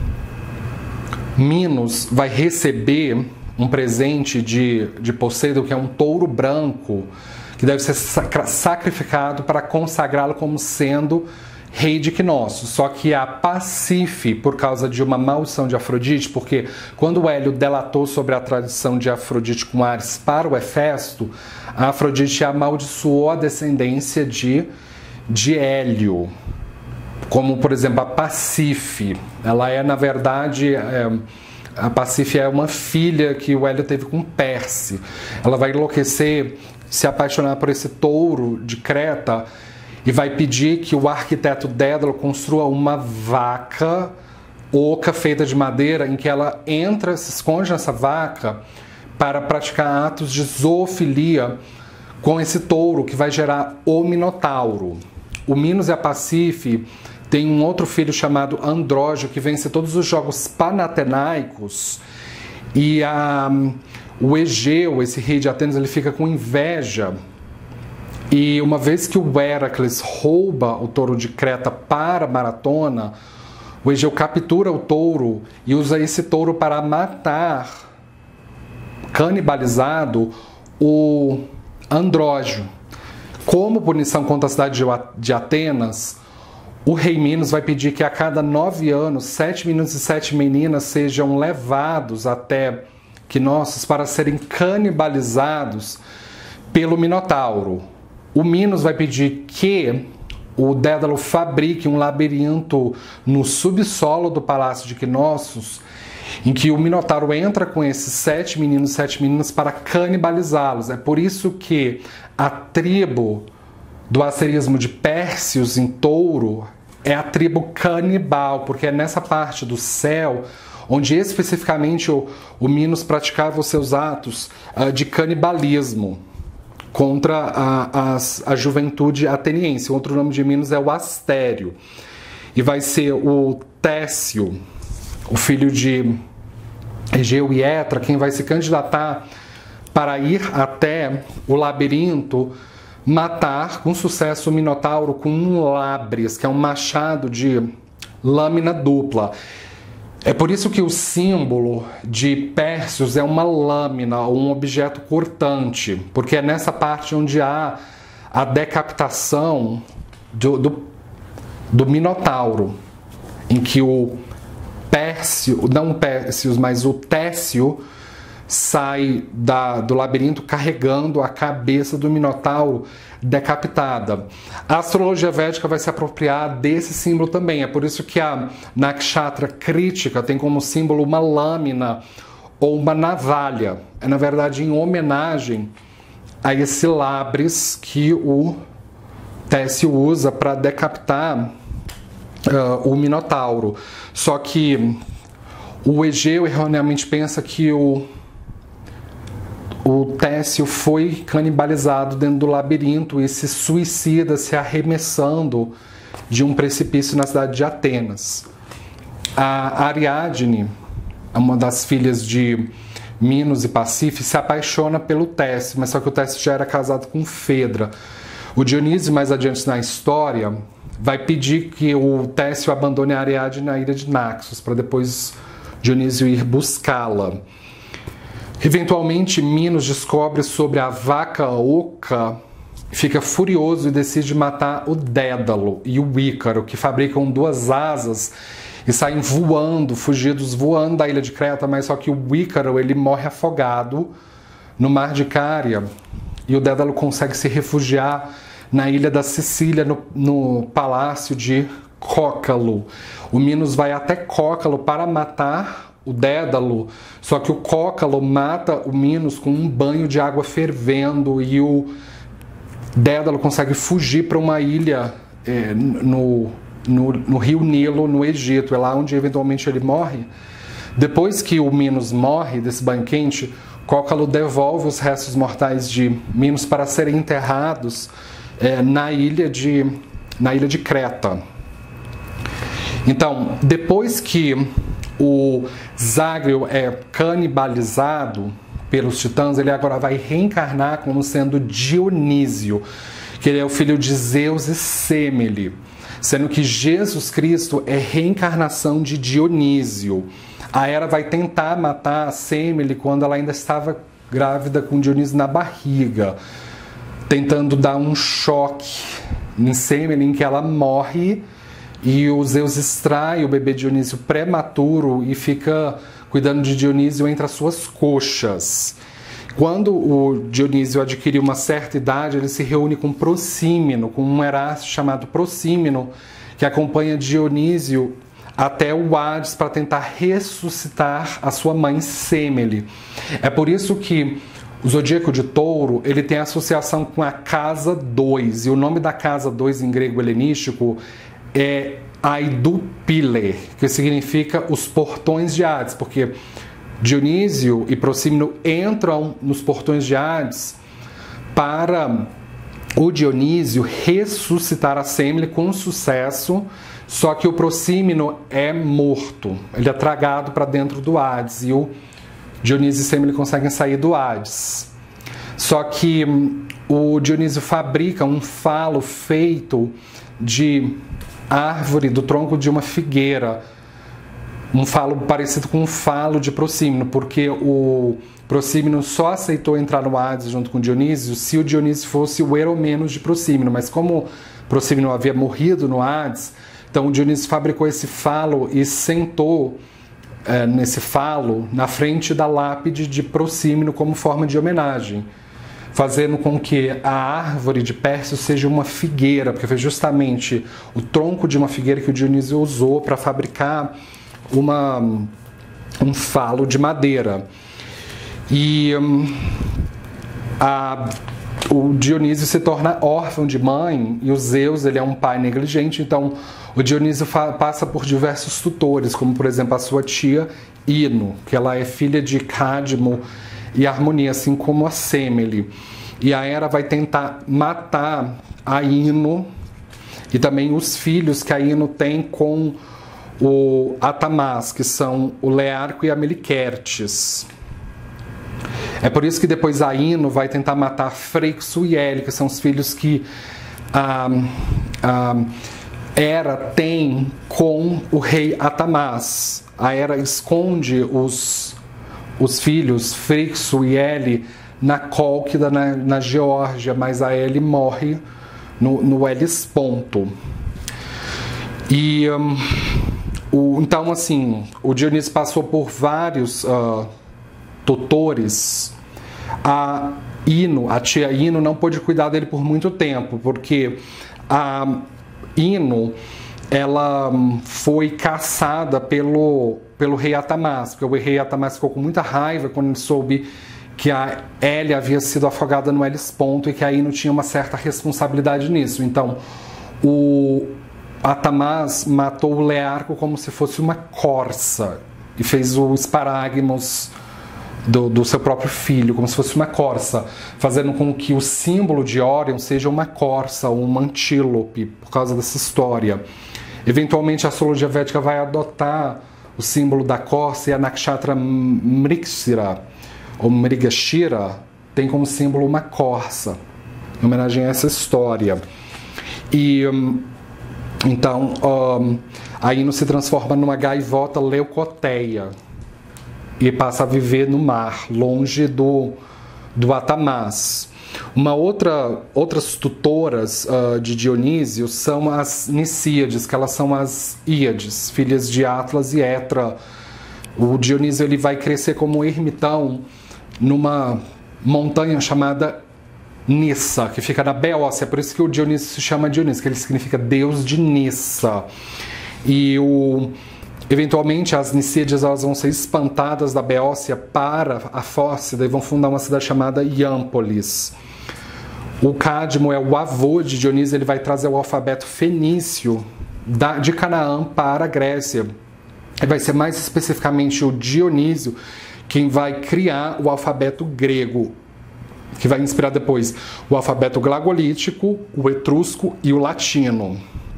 Minos vai receber um presente de, de Poseidon, que é um touro branco, que deve ser sacrificado para consagrá-lo como sendo rei de Knossos. Só que a Pasífae, por causa de uma maldição de Afrodite, porque quando o Hélio delatou sobre a tradição de Afrodite com Ares para o Hefesto, a Afrodite amaldiçoou a descendência de, de Hélio, como por exemplo a Pasífae. Ela é, na verdade, é, a Pasífae é uma filha que o Hélio teve com Perse. Ela vai enlouquecer, se apaixonar por esse touro de Creta, e vai pedir que o arquiteto Dédalo construa uma vaca oca feita de madeira, em que ela entra, se esconde nessa vaca para praticar atos de zoofilia com esse touro, que vai gerar o Minotauro. O Minos e a Pasífae têm um outro filho chamado Andrógio, que vence todos os jogos panatenaicos, e a, o Egeu, esse rei de Atenas, ele fica com inveja. E uma vez que o Heracles rouba o touro de Creta para a maratona, o Egeu captura o touro e usa esse touro para matar, canibalizado, o Andrógio. Como punição contra a cidade de Atenas, o rei Minos vai pedir que a cada nove anos, sete meninos e sete meninas sejam levados até Knossos para serem canibalizados pelo Minotauro. O Minos vai pedir que o Dédalo fabrique um labirinto no subsolo do palácio de Knossos, em que o Minotauro entra com esses sete meninos e sete meninas para canibalizá-los. É por isso que a tribo do asterismo de Pérseus em Touro é a tribo canibal, porque é nessa parte do céu onde especificamente o, o Minos praticava os seus atos uh, de canibalismo contra a, a, a juventude ateniense. Outro nome de Minos é o Astério. E vai ser o Técio, o filho de Egeu e Etra, quem vai se candidatar para ir até o labirinto, matar com sucesso o Minotauro com um labres, que é um machado de lâmina dupla. É por isso que o símbolo de Pérseus é uma lâmina ou um objeto cortante, porque é nessa parte onde há a decapitação do, do, do Minotauro, em que o, Pércio, não o Pérsios, mas o Técio sai da, do labirinto carregando a cabeça do Minotauro decapitada. A astrologia védica vai se apropriar desse símbolo também. É por isso que a Nakshatra Kritika tem como símbolo uma lâmina ou uma navalha. É, na verdade, em homenagem a esse labris que o Técio usa para decapitar uh, o Minotauro. Só que o Egeu erroneamente pensa que o O Técio foi canibalizado dentro do labirinto e se suicida se arremessando de um precipício na cidade de Atenas. A Ariadne, uma das filhas de Minos e Pasífae, se apaixona pelo Técio, mas só que o Técio já era casado com Fedra. O Dionísio, mais adiante na história, vai pedir que o Técio abandone a Ariadne na ilha de Naxos, para depois Dionísio ir buscá-la. Eventualmente, Minos descobre sobre a vaca oca, fica furioso e decide matar o Dédalo e o Ícaro, que fabricam duas asas e saem voando, fugidos voando da ilha de Creta, mas só que o Ícaro ele morre afogado no mar de Cária e o Dédalo consegue se refugiar na ilha da Sicília, no, no palácio de Cócalo. O Minos vai até Cócalo para matar o Dédalo, só que o Cócalo mata o Minos com um banho de água fervendo e o Dédalo consegue fugir para uma ilha é, no, no, no rio Nilo, no Egito. É lá onde eventualmente ele morre. Depois que o Minos morre desse banho quente, Cócalo devolve os restos mortais de Minos para serem enterrados é, na, ilha de, na ilha de Creta. Então, depois que o Zágrio é canibalizado pelos titãs, ele agora vai reencarnar como sendo Dionísio, que ele é o filho de Zeus e Semele, sendo que Jesus Cristo é reencarnação de Dionísio. A Hera vai tentar matar a Semele quando ela ainda estava grávida com Dionísio na barriga, tentando dar um choque em Semele, em que ela morre. E o Zeus extrai o bebê Dionísio prematuro e fica cuidando de Dionísio entre as suas coxas. Quando o Dionísio adquire uma certa idade, ele se reúne com Procímeno, com um Erasto chamado Procímeno, que acompanha Dionísio até o Hades para tentar ressuscitar a sua mãe Semele. É por isso que o Zodíaco de Touro ele tem associação com a Casa dois, e o nome da Casa dois em grego helenístico é Aidupile, que significa os portões de Hades, porque Dionísio e Procímeno entram nos portões de Hades para o Dionísio ressuscitar a Semele com sucesso, só que o Procímeno é morto, ele é tragado para dentro do Hades e o Dionísio e Semele conseguem sair do Hades. Só que o Dionísio fabrica um falo feito de árvore do tronco de uma figueira, um falo parecido com um falo de Procímeno, porque o Procímeno só aceitou entrar no Hades junto com Dionísio se o Dionísio fosse o Eromenos de Procímeno, mas como Procímeno havia morrido no Hades, então o Dionísio fabricou esse falo e sentou é, nesse falo na frente da lápide de Procímeno como forma de homenagem, fazendo com que a árvore de Pércio seja uma figueira, porque foi justamente o tronco de uma figueira que o Dionísio usou para fabricar uma, um falo de madeira. E um, a, o Dionísio se torna órfão de mãe, e o Zeus ele é um pai negligente, então o Dionísio fa, passa por diversos tutores, como por exemplo a sua tia Ino, que ela é filha de Cádmo e Harmonia, assim como a Semele. E a Hera vai tentar matar a Ino e também os filhos que a Ino tem com o Atamás, que são o Learco e a Meliquertes. É por isso que depois a Ino vai tentar matar Freixo e Hélio, que são os filhos que a, a Hera tem com o rei Atamás. A Hera esconde os os filhos, Freixo e Heli, na Cólquida, na, na Geórgia, mas a Heli morre no, no Hellesponto. E um, O, então, assim, o Dionísio passou por vários uh, tutores. A Ino, a tia Ino, não pôde cuidar dele por muito tempo, porque a Ino, ela foi caçada pelo, pelo rei Atamás, porque o rei Atamás ficou com muita raiva quando ele soube que a Hélia havia sido afogada no Helesponto e que a Ino tinha uma certa responsabilidade nisso. Então, o Atamás matou o Learco como se fosse uma corça e fez o esparagmos do, do seu próprio filho, como se fosse uma corça, fazendo com que o símbolo de Órion seja uma corça, uma antílope, por causa dessa história. Eventualmente, a astrologia védica vai adotar o símbolo da corça e a Nakshatra Mrigashira, ou Mrigashira, tem como símbolo uma corça, em homenagem a essa história. E então, um, a Ino se transforma numa gaivota leucoteia e passa a viver no mar, longe do, do Atamás. Uma outra, outras tutoras uh, de Dionísio são as Nicíades, que elas são as Íades, filhas de Atlas e Etra. O Dionísio ele vai crescer como ermitão numa montanha chamada Nissa, que fica na Beócia, por isso que o Dionísio se chama Dionísio, que ele significa Deus de Nissa. E o, eventualmente as Nicíades elas vão ser espantadas da Beócia para a Fócida e vão fundar uma cidade chamada Iampolis. O Cádmo é o avô de Dionísio, ele vai trazer o alfabeto fenício da, de Canaã para a Grécia. E vai ser mais especificamente o Dionísio quem vai criar o alfabeto grego, que vai inspirar depois o alfabeto glagolítico, o etrusco e o latino.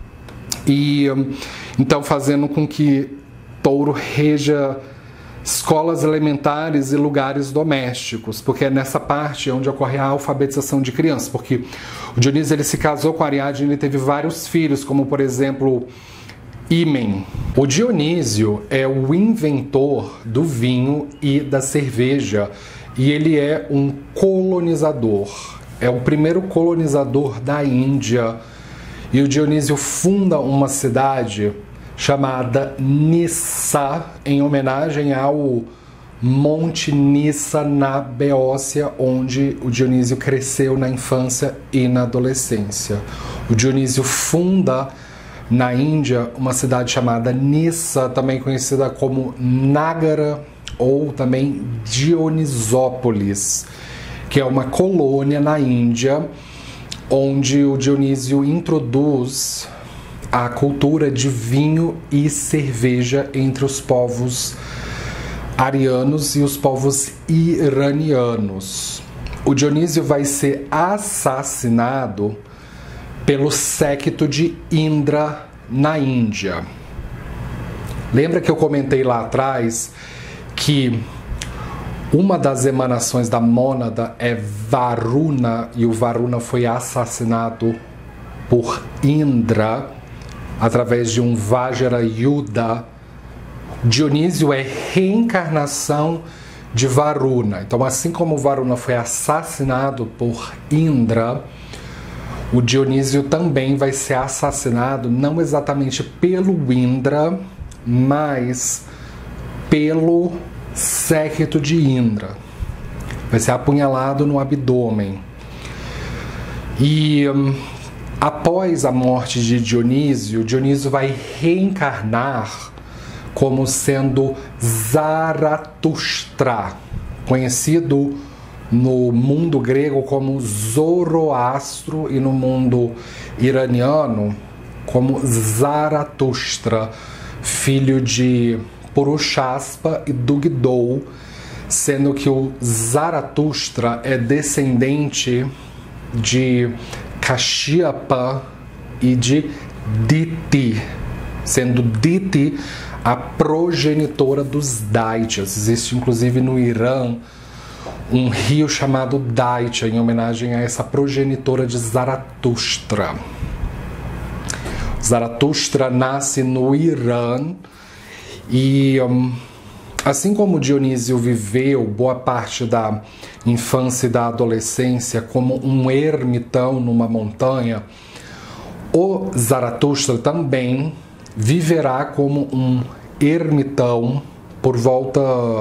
E então fazendo com que Touro reja escolas elementares e lugares domésticos, porque é nessa parte onde ocorre a alfabetização de crianças, porque o Dionísio ele se casou com a Ariadne e ele teve vários filhos, como por exemplo Ímen. O Dionísio é o inventor do vinho e da cerveja e ele é um colonizador, é o primeiro colonizador da Índia. E o Dionísio funda uma cidade chamada Nissa, em homenagem ao Monte Nissa na Beócia, onde o Dionísio cresceu na infância e na adolescência. O Dionísio funda na Índia uma cidade chamada Nissa, também conhecida como Nagara ou também Dionisópolis, que é uma colônia na Índia, onde o Dionísio introduz a cultura de vinho e cerveja entre os povos arianos e os povos iranianos. O Dionísio vai ser assassinado pelo séquito de Indra na Índia. Lembra que eu comentei lá atrás que uma das emanações da mônada é Varuna, e o Varuna foi assassinado por Indra através de um Vajrayuda. Dionísio é reencarnação de Varuna. Então, assim como o Varuna foi assassinado por Indra, o Dionísio também vai ser assassinado, não exatamente pelo Indra, mas pelo séquito de Indra. Vai ser apunhalado no abdômen. E um, após a morte de Dionísio, Dionísio vai reencarnar como sendo Zaratustra, conhecido no mundo grego como Zoroastro e no mundo iraniano como Zaratustra, filho de Purushaspa e Dugdou, sendo que o Zaratustra é descendente de Kashyapa e de Diti, sendo Diti a progenitora dos Daityas. Existe inclusive no Irã um rio chamado Daitya, em homenagem a essa progenitora de Zaratustra. Zaratustra nasce no Irã e, um, assim como Dionísio viveu boa parte da infância e da adolescência como um ermitão numa montanha, o Zaratustra também viverá como um ermitão por volta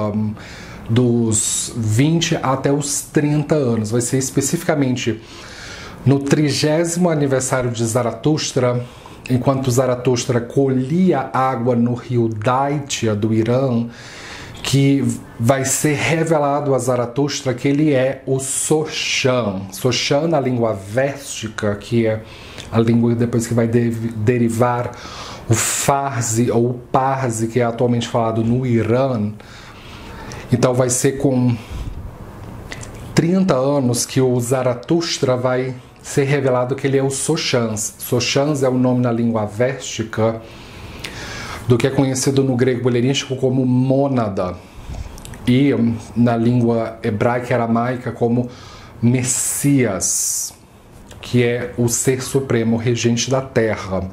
dos vinte até os trinta anos. Vai ser especificamente no trigésimo aniversário de Zaratustra, enquanto Zaratustra colhia água no rio Daitia do Irã, que vai ser revelado a Zaratustra que ele é o Soshan. Soshan, na língua véstica, que é a língua depois que vai de derivar o Farsi ou o Parsi, que é atualmente falado no Irã. Então vai ser com trinta anos que o Zaratustra vai ser revelado que ele é o Soshans. Soshans é o nome na língua véstica do que é conhecido no grego helenístico como mônada e na língua hebraica e aramaica como Messias, que é o ser supremo, o regente da terra.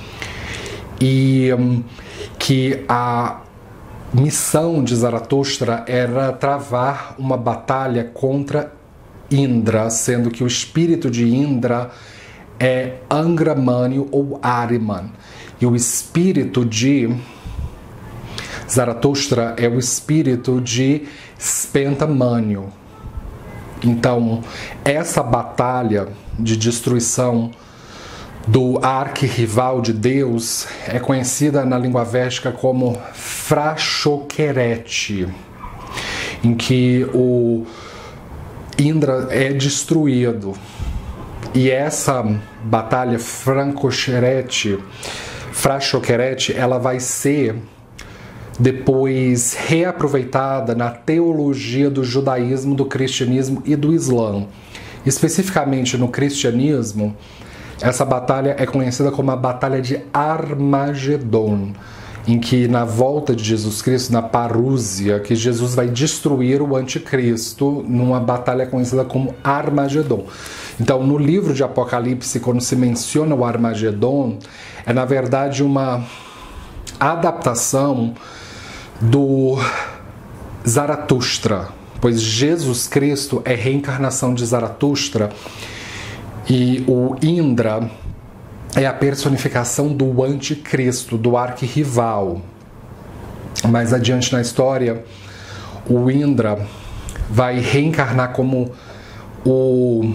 E um, que a missão de Zaratustra era travar uma batalha contra Indra, sendo que o espírito de Indra é Angramânio ou Ahriman. E o espírito de Zaratustra é o espírito de Spentamânio. Então, essa batalha de destruição do arquirrival de Deus é conhecida na língua véstica como Frashokereti, em que o Indra é destruído. E essa batalha Frashokereti, Frashokereti, ela vai ser depois reaproveitada na teologia do judaísmo, do cristianismo e do islã. Especificamente no cristianismo, essa batalha é conhecida como a Batalha de Armagedon, em que na volta de Jesus Cristo, na parúzia, que Jesus vai destruir o anticristo numa batalha conhecida como Armagedon. Então, no livro de Apocalipse, quando se menciona o Armagedon, é na verdade uma adaptação do Zaratustra, pois Jesus Cristo é reencarnação de Zaratustra e o Indra é a personificação do anticristo, do arquirrival. Mais adiante na história, o Indra vai reencarnar como o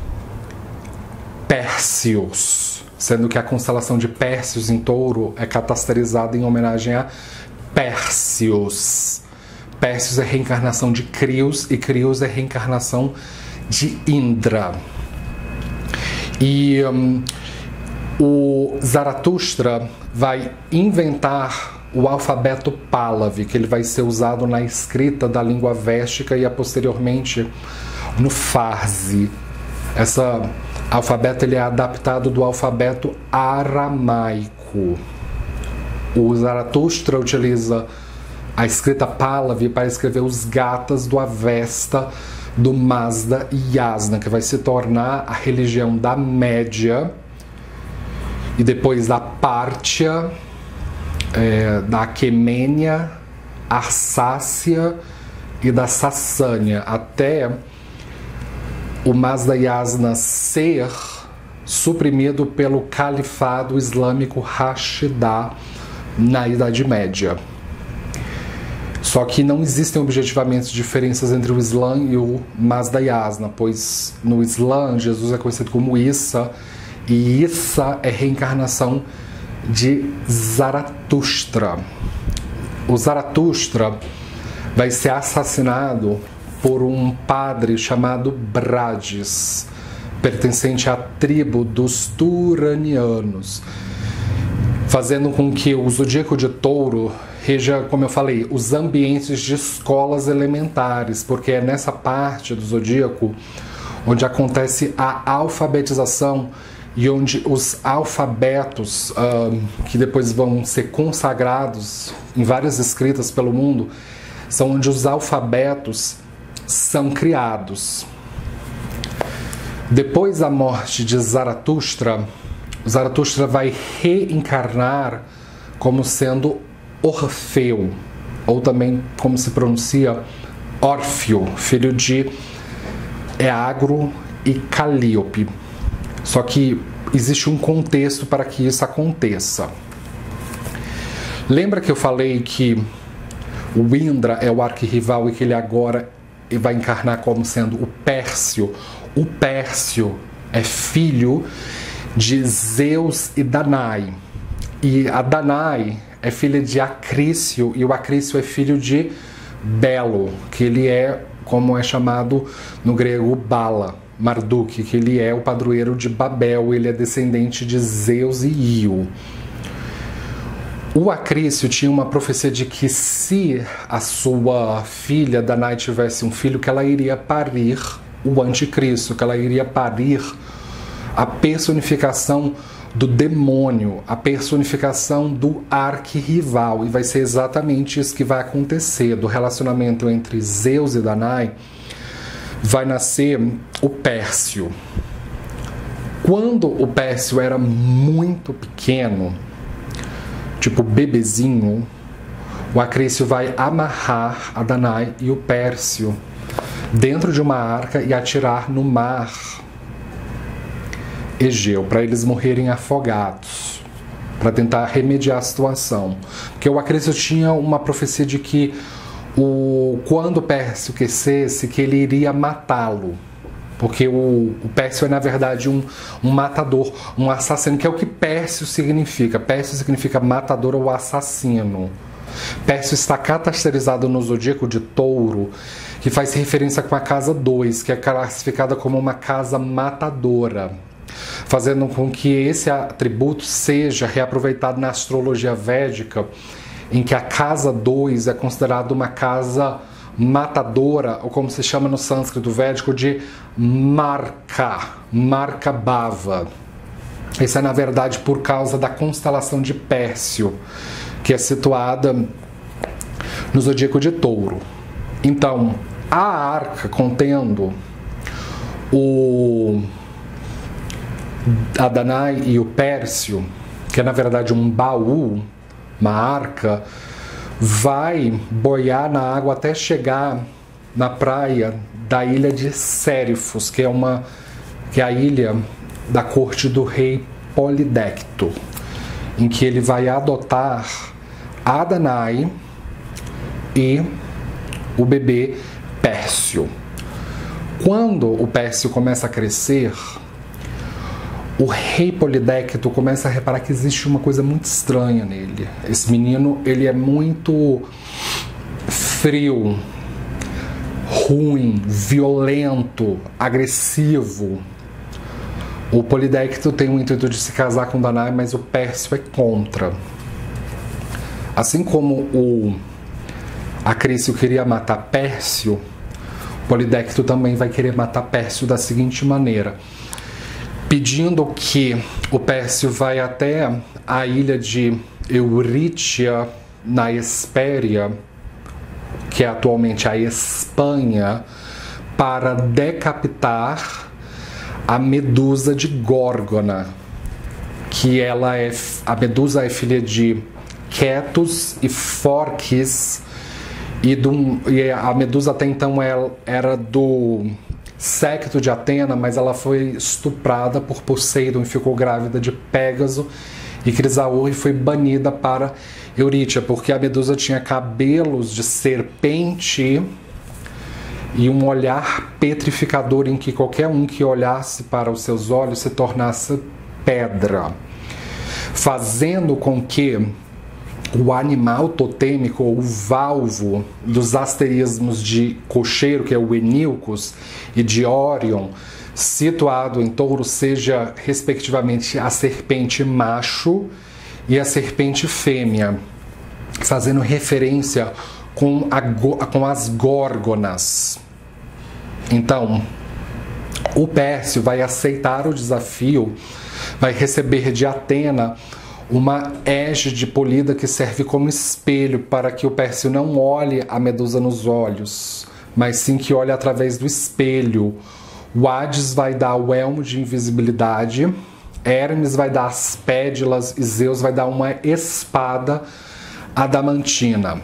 Pérseus, sendo que a constelação de Pérseus em touro é catasterizada em homenagem a Pérseus. Pérseus é reencarnação de Crios e Crios é reencarnação de Indra. E um, o Zaratustra vai inventar o alfabeto Pahlavi, que ele vai ser usado na escrita da língua véstica e a, posteriormente no Farsi. Esse alfabeto ele é adaptado do alfabeto aramaico. O Zaratustra utiliza a escrita Pahlavi para escrever os gatas do Avesta, do Mazda e Yasna, que vai se tornar a religião da Média e depois da Pártia, é, da Aquemênia, Arsácia e da Sassânia, até o Mazda Yasna ser suprimido pelo califado islâmico Rashidá na Idade Média. Só que não existem objetivamente diferenças entre o Islã e o Mazda Yasna, pois no Islã Jesus é conhecido como Issa, e Issa é reencarnação de Zaratustra. O Zaratustra vai ser assassinado por um padre chamado Brades, pertencente à tribo dos Turanianos, fazendo com que o zodíaco de touro reja, como eu falei, os ambientes de escolas elementares, porque é nessa parte do zodíaco onde acontece a alfabetização e onde os alfabetos, uh, que depois vão ser consagrados em várias escritas pelo mundo, são onde os alfabetos são criados. Depois da morte de Zaratustra, Zaratustra vai reencarnar como sendo Orfeu, ou também como se pronuncia Órfeo, filho de Eagro e Calíope. Só que existe um contexto para que isso aconteça. Lembra que eu falei que o Indra é o arquirrival e que ele agora vai encarnar como sendo o Pércio? O Pércio é filho de Zeus e Danae. E a Danae é filha de Acrício e o Acrício é filho de Belo, que ele é, como é chamado no grego, Bala, Marduk, que ele é o padroeiro de Babel, ele é descendente de Zeus e Io. O Acrício tinha uma profecia de que se a sua filha Danae tivesse um filho, que ela iria parir o anticristo, que ela iria parir a personificação do demônio, a personificação do arquirrival. E vai ser exatamente isso que vai acontecer. Do relacionamento entre Zeus e Danae vai nascer o Pércio. Quando o Pércio era muito pequeno, tipo bebezinho, o Acrício vai amarrar a Danae e o Pércio dentro de uma arca e atirar no mar Egeu, para eles morrerem afogados, para tentar remediar a situação. Porque o Acrício tinha uma profecia de que o, quando o Pércio crescesse, que ele iria matá-lo. Porque o, o Pércio é, na verdade, um, um matador, um assassino, que é o que Pércio significa. Pércio significa matador ou assassino. Pércio está caracterizado no zodíaco de Touro, que faz referência com a casa dois, que é classificada como uma casa matadora, fazendo com que esse atributo seja reaproveitado na astrologia védica, em que a casa dois é considerada uma casa matadora, ou como se chama no sânscrito védico de Marka, Marka Bhava. Isso é, na verdade, por causa da constelação de Pércio, que é situada no zodíaco de Touro. Então, a arca contendo o a Danae e o Pércio, que é na verdade um baú, uma arca, vai boiar na água até chegar na praia da ilha de Sérifos, que é uma que é a ilha da corte do rei Polidecto, em que ele vai adotar a Danae e o bebê Pércio. Quando o Pércio começa a crescer, o rei Polidecto começa a reparar que existe uma coisa muito estranha nele. Esse menino, ele é muito frio, ruim, violento, agressivo. O Polidecto tem o intuito de se casar com Danae, mas o Pércio é contra. Assim como o Acrício queria matar Pércio, o Polidecto também vai querer matar Pércio da seguinte maneira: pedindo que o Pércio vai até a ilha de Eurítia, na Hespéria, que é atualmente a Espanha, para decapitar a Medusa de Górgona, que ela é, a Medusa é filha de Quetus e Forques, e, do, e a Medusa até então ela era do séquito de Atena, mas ela foi estuprada por Poseidon e ficou grávida de Pégaso, e Crisaor foi banida para Eurítia, porque a Medusa tinha cabelos de serpente e um olhar petrificador, em que qualquer um que olhasse para os seus olhos se tornasse pedra, fazendo com que o animal totêmico, ou o valvo dos asterismos de Cocheiro, que é o Enílcos, e de Órion, situado em Touro, seja respectivamente a serpente macho e a serpente fêmea, fazendo referência com, a, com as górgonas. Então, o Pércio vai aceitar o desafio, vai receber de Atena uma égide polida que serve como espelho, para que o Pércio não olhe a Medusa nos olhos, mas sim que olhe através do espelho. O Hades vai dar o elmo de invisibilidade, Hermes vai dar as pédilas e Zeus vai dar uma espada adamantina,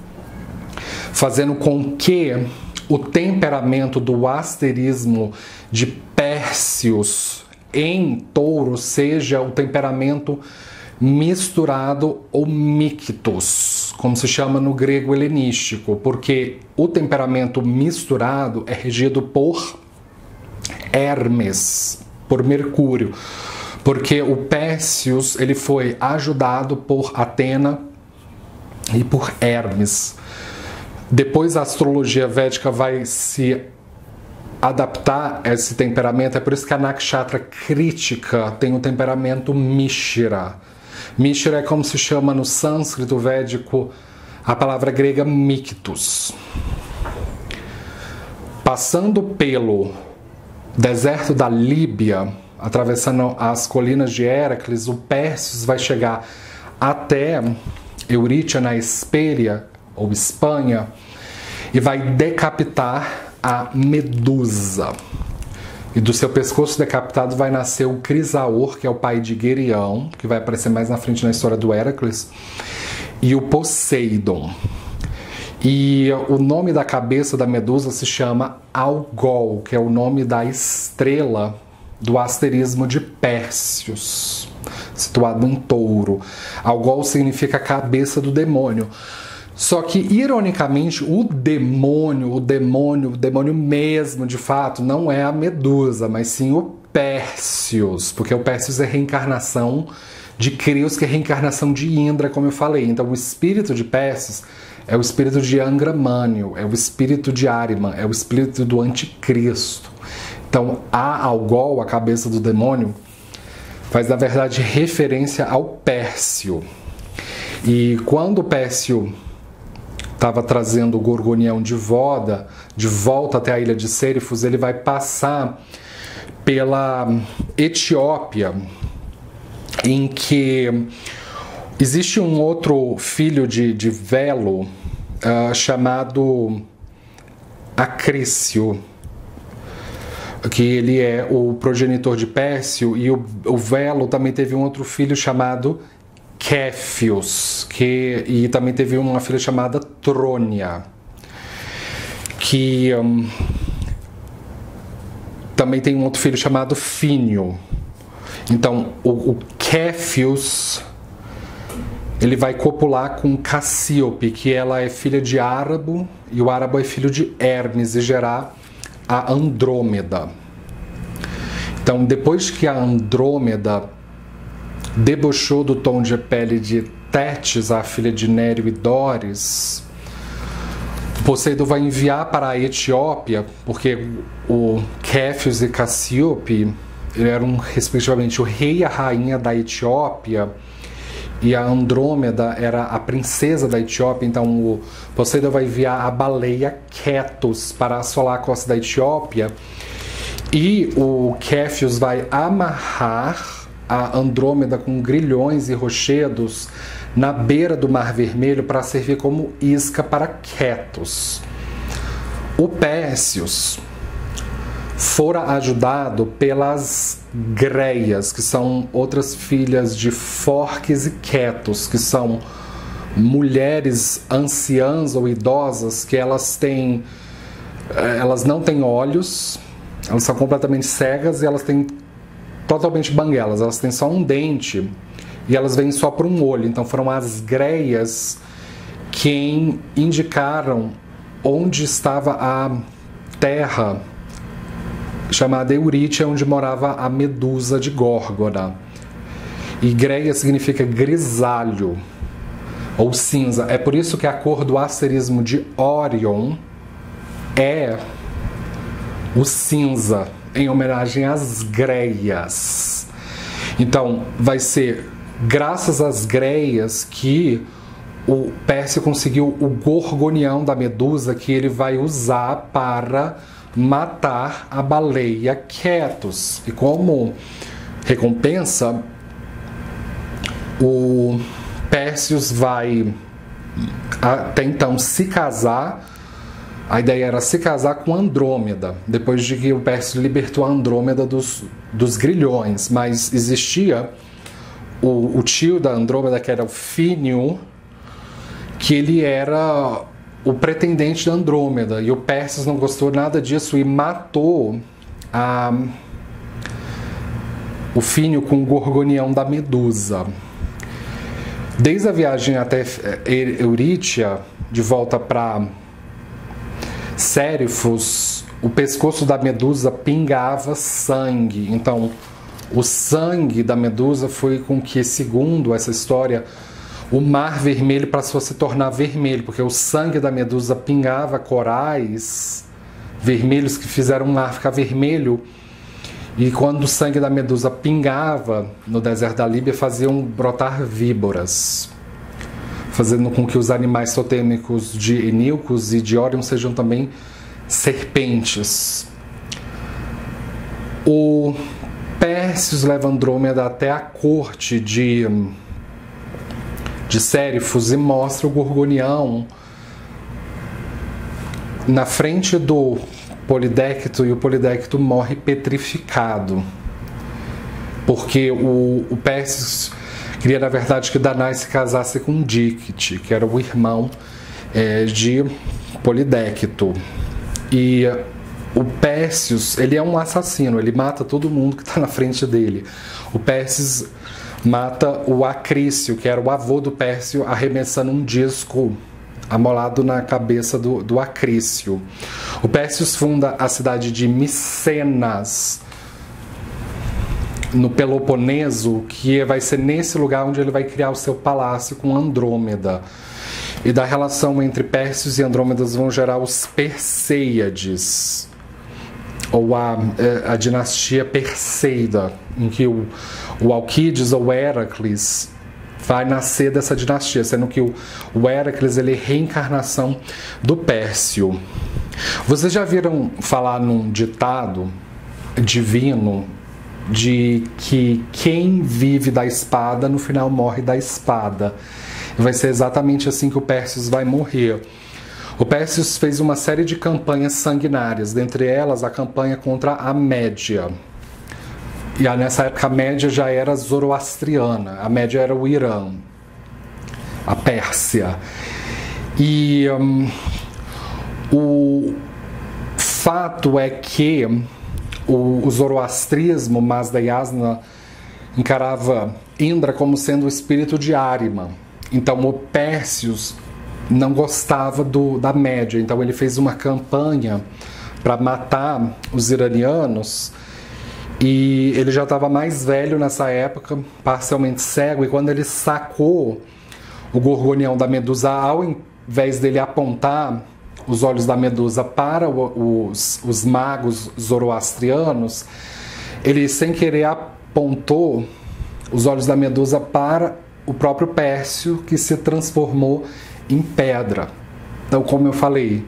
fazendo com que o temperamento do asterismo de Pércios em Touro seja o temperamento misturado ou mictus, como se chama no grego helenístico, porque o temperamento misturado é regido por Hermes, por Mercúrio, porque o Pérseus ele foi ajudado por Atena e por Hermes. Depois a astrologia védica vai se adaptar a esse temperamento, é por isso que a Nakshatra crítica tem o temperamento Mishra. Mishra é como se chama no sânscrito védico a palavra grega mictus. Passando pelo deserto da Líbia, atravessando as colinas de Héracles, o Pérseus vai chegar até Eurítia, na Hespéria, ou Espanha, e vai decapitar a Medusa. E do seu pescoço decapitado vai nascer o Crisaor, que é o pai de Geryon, que vai aparecer mais na frente na história do Héracles, e o Poseidon. E o nome da cabeça da Medusa se chama Algol, que é o nome da estrela do asterismo de Pérseus, situado em Touro. Algol significa cabeça do demônio. Só que, ironicamente, o demônio, o demônio, o demônio mesmo, de fato, não é a Medusa, mas sim o Pérseus, porque o Pérseus é reencarnação de Crios, que é reencarnação de Indra, como eu falei. Então, o espírito de Pérseus é o espírito de Angra Mainyu, é o espírito de Ahriman, é o espírito do anticristo. Então, a Algol, a cabeça do demônio, faz, na verdade, referência ao Pérsio. E quando o Pérsio estava trazendo o Gorgonião de Voda, de volta até a ilha de Sérifos, ele vai passar pela Etiópia, em que existe um outro filho de, de Velo, uh, chamado Acrício, que ele é o progenitor de Pérsio, e o, o Velo também teve um outro filho chamado Kéfios, que, e também teve uma filha chamada Trônia, que um, também tem um outro filho chamado Fínio. Então, o, o Kéfios, ele vai copular com Cassíope, que ela é filha de Árabo, e o Árabo é filho de Hermes, e gerar a Andrômeda. Então, depois que a Andrômeda debochou do tom de pele de Tétis, a filha de Néreo e Dóris, Poseidon vai enviar para a Etiópia, porque o Kéfios e Cassíope eram respectivamente o rei e a rainha da Etiópia, e a Andrômeda era a princesa da Etiópia. Então o Poseidon vai enviar a baleia Ketos para assolar a costa da Etiópia, e o Kéfios vai amarrar a Andrômeda com grilhões e rochedos na beira do Mar Vermelho para servir como isca para Ketos. O Pérseus fora ajudado pelas Greias, que são outras filhas de Forques e Ketos, que são mulheres anciãs ou idosas que elas têm, elas não têm olhos, elas são completamente cegas e elas têm totalmente banguelas, elas têm só um dente e elas vêm só por um olho. Então foram as Greias quem indicaram onde estava a terra chamada Eurítia, onde morava a Medusa de Górgona. E Greia significa grisalho ou cinza. É por isso que a cor do asterismo de Órion é o cinza, em homenagem às Greias. Então, vai ser graças às Greias que o Pérsio conseguiu o Gorgonião da Medusa, que ele vai usar para matar a baleia Ketos. E como recompensa, o Pérseus vai até então se casar. A ideia era se casar com Andrômeda, depois de que o Pérseus libertou a Andrômeda dos, dos grilhões. Mas existia o, o tio da Andrômeda, que era o Fínio, que ele era o pretendente da Andrômeda. E o Pérseus não gostou nada disso e matou a, o Fínio com o Gorgonião da Medusa. Desde a viagem até Eurítia, de volta para Sérifos, o pescoço da Medusa pingava sangue. Então, o sangue da Medusa foi com que, segundo essa história, o Mar Vermelho passou a se tornar vermelho, porque o sangue da Medusa pingava corais vermelhos que fizeram o mar ficar vermelho. E quando o sangue da Medusa pingava no deserto da Líbia, faziam brotar víboras, fazendo com que os animais totêmicos de Enílcos e de Órion sejam também serpentes. O Pérseus leva Andrômeda até a corte de, de Sérifos e mostra o Gorgonião na frente do Polidecto, e o Polidecto morre petrificado, porque o, o Pérseus queria, na verdade, que Danae se casasse com Díquete, que era o irmão é, de Polidecto. E o Pérseus, ele é um assassino, ele mata todo mundo que está na frente dele. O Pérseus mata o Acrício, que era o avô do Pérsio, arremessando um disco amolado na cabeça do, do Acrício. O Pérseus funda a cidade de Micenas, no Peloponeso, que vai ser nesse lugar onde ele vai criar o seu palácio com Andrômeda. E da relação entre Pérseus e Andrômedas vão gerar os Perséiades, ou a, a dinastia Perseida, em que o, o Alquides ou Heracles vai nascer dessa dinastia, sendo que o, o Heracles ele é reencarnação do Pérsio. Vocês já viram falar num ditado divino de que quem vive da espada no final morre da espada? Vai ser exatamente assim que o Pérseus vai morrer. O Pérseus fez uma série de campanhas sanguinárias, dentre elas a campanha contra a Média. E nessa época a Média já era zoroastriana, a Média era o Irã, a Pérsia. E um, o fato é que o, o zoroastrismo, Mazda Yasna, encarava Indra como sendo o espírito de Ahriman. Então o Pérseus não gostava do, da Média, então ele fez uma campanha para matar os iranianos. E ele já estava mais velho nessa época, parcialmente cego, e quando ele sacou o gorgonião da Medusa, ao invés dele apontar os olhos da Medusa para os, os magos zoroastrianos, ele sem querer apontou os olhos da Medusa para o próprio Pérsio, que se transformou em pedra. Então, como eu falei,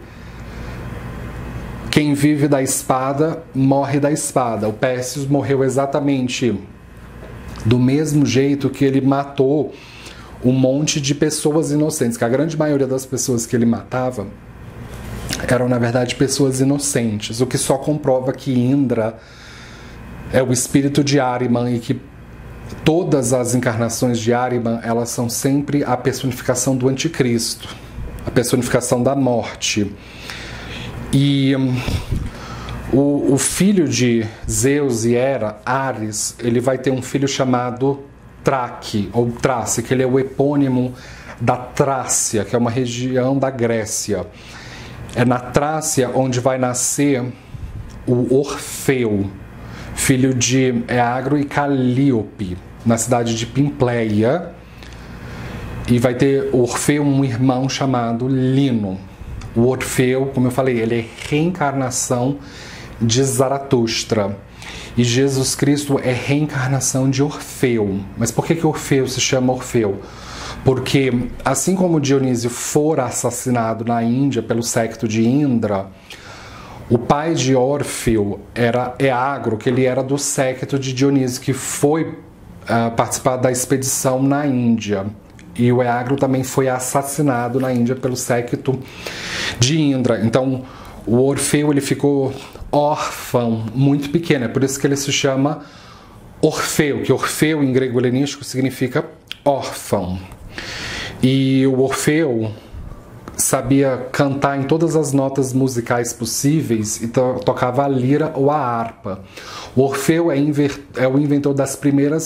quem vive da espada, morre da espada. O Pérseus morreu exatamente do mesmo jeito que ele matou um monte de pessoas inocentes, que a grande maioria das pessoas que ele matava eram, na verdade, pessoas inocentes, o que só comprova que Indra é o espírito de Ahriman e que todas as encarnações de Ahriman, elas são sempre a personificação do anticristo, a personificação da morte. E um, o, o filho de Zeus e Hera, Ares, ele vai ter um filho chamado Traque, ou Trácia, que ele é o epônimo da Trácia, que é uma região da Grécia. É na Trácia onde vai nascer o Orfeu, filho de Eagro e Calíope, na cidade de Pimpleia. E vai ter Orfeu um irmão chamado Lino. O Orfeu, como eu falei, ele é reencarnação de Zaratustra. E Jesus Cristo é reencarnação de Orfeu. Mas por que que Orfeu se chama Orfeu? Porque, assim como Dionísio fora assassinado na Índia pelo séquito de Indra, o pai de Orfeu era Eagro, que ele era do séquito de Dionísio, que foi uh, participar da expedição na Índia. E o Eagro também foi assassinado na Índia pelo séquito de Indra. Então, o Orfeu ele ficou órfão, muito pequeno. É por isso que ele se chama Orfeu, que Orfeu em grego helenístico significa órfão. E o Orfeu sabia cantar em todas as notas musicais possíveis e to tocava a lira ou a harpa. O Orfeu é, é o inventor das primeiras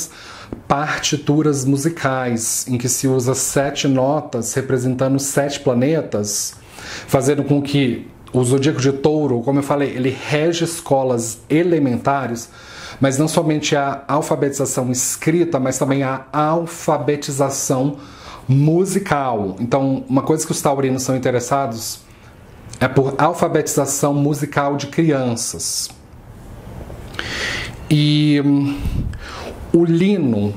partituras musicais, em que se usa sete notas representando sete planetas, fazendo com que o zodíaco de Touro, como eu falei, ele rege escolas elementares, mas não somente a alfabetização escrita, mas também a alfabetização musical. Então, uma coisa que os taurinos são interessados é por alfabetização musical de crianças. E hum, o Lino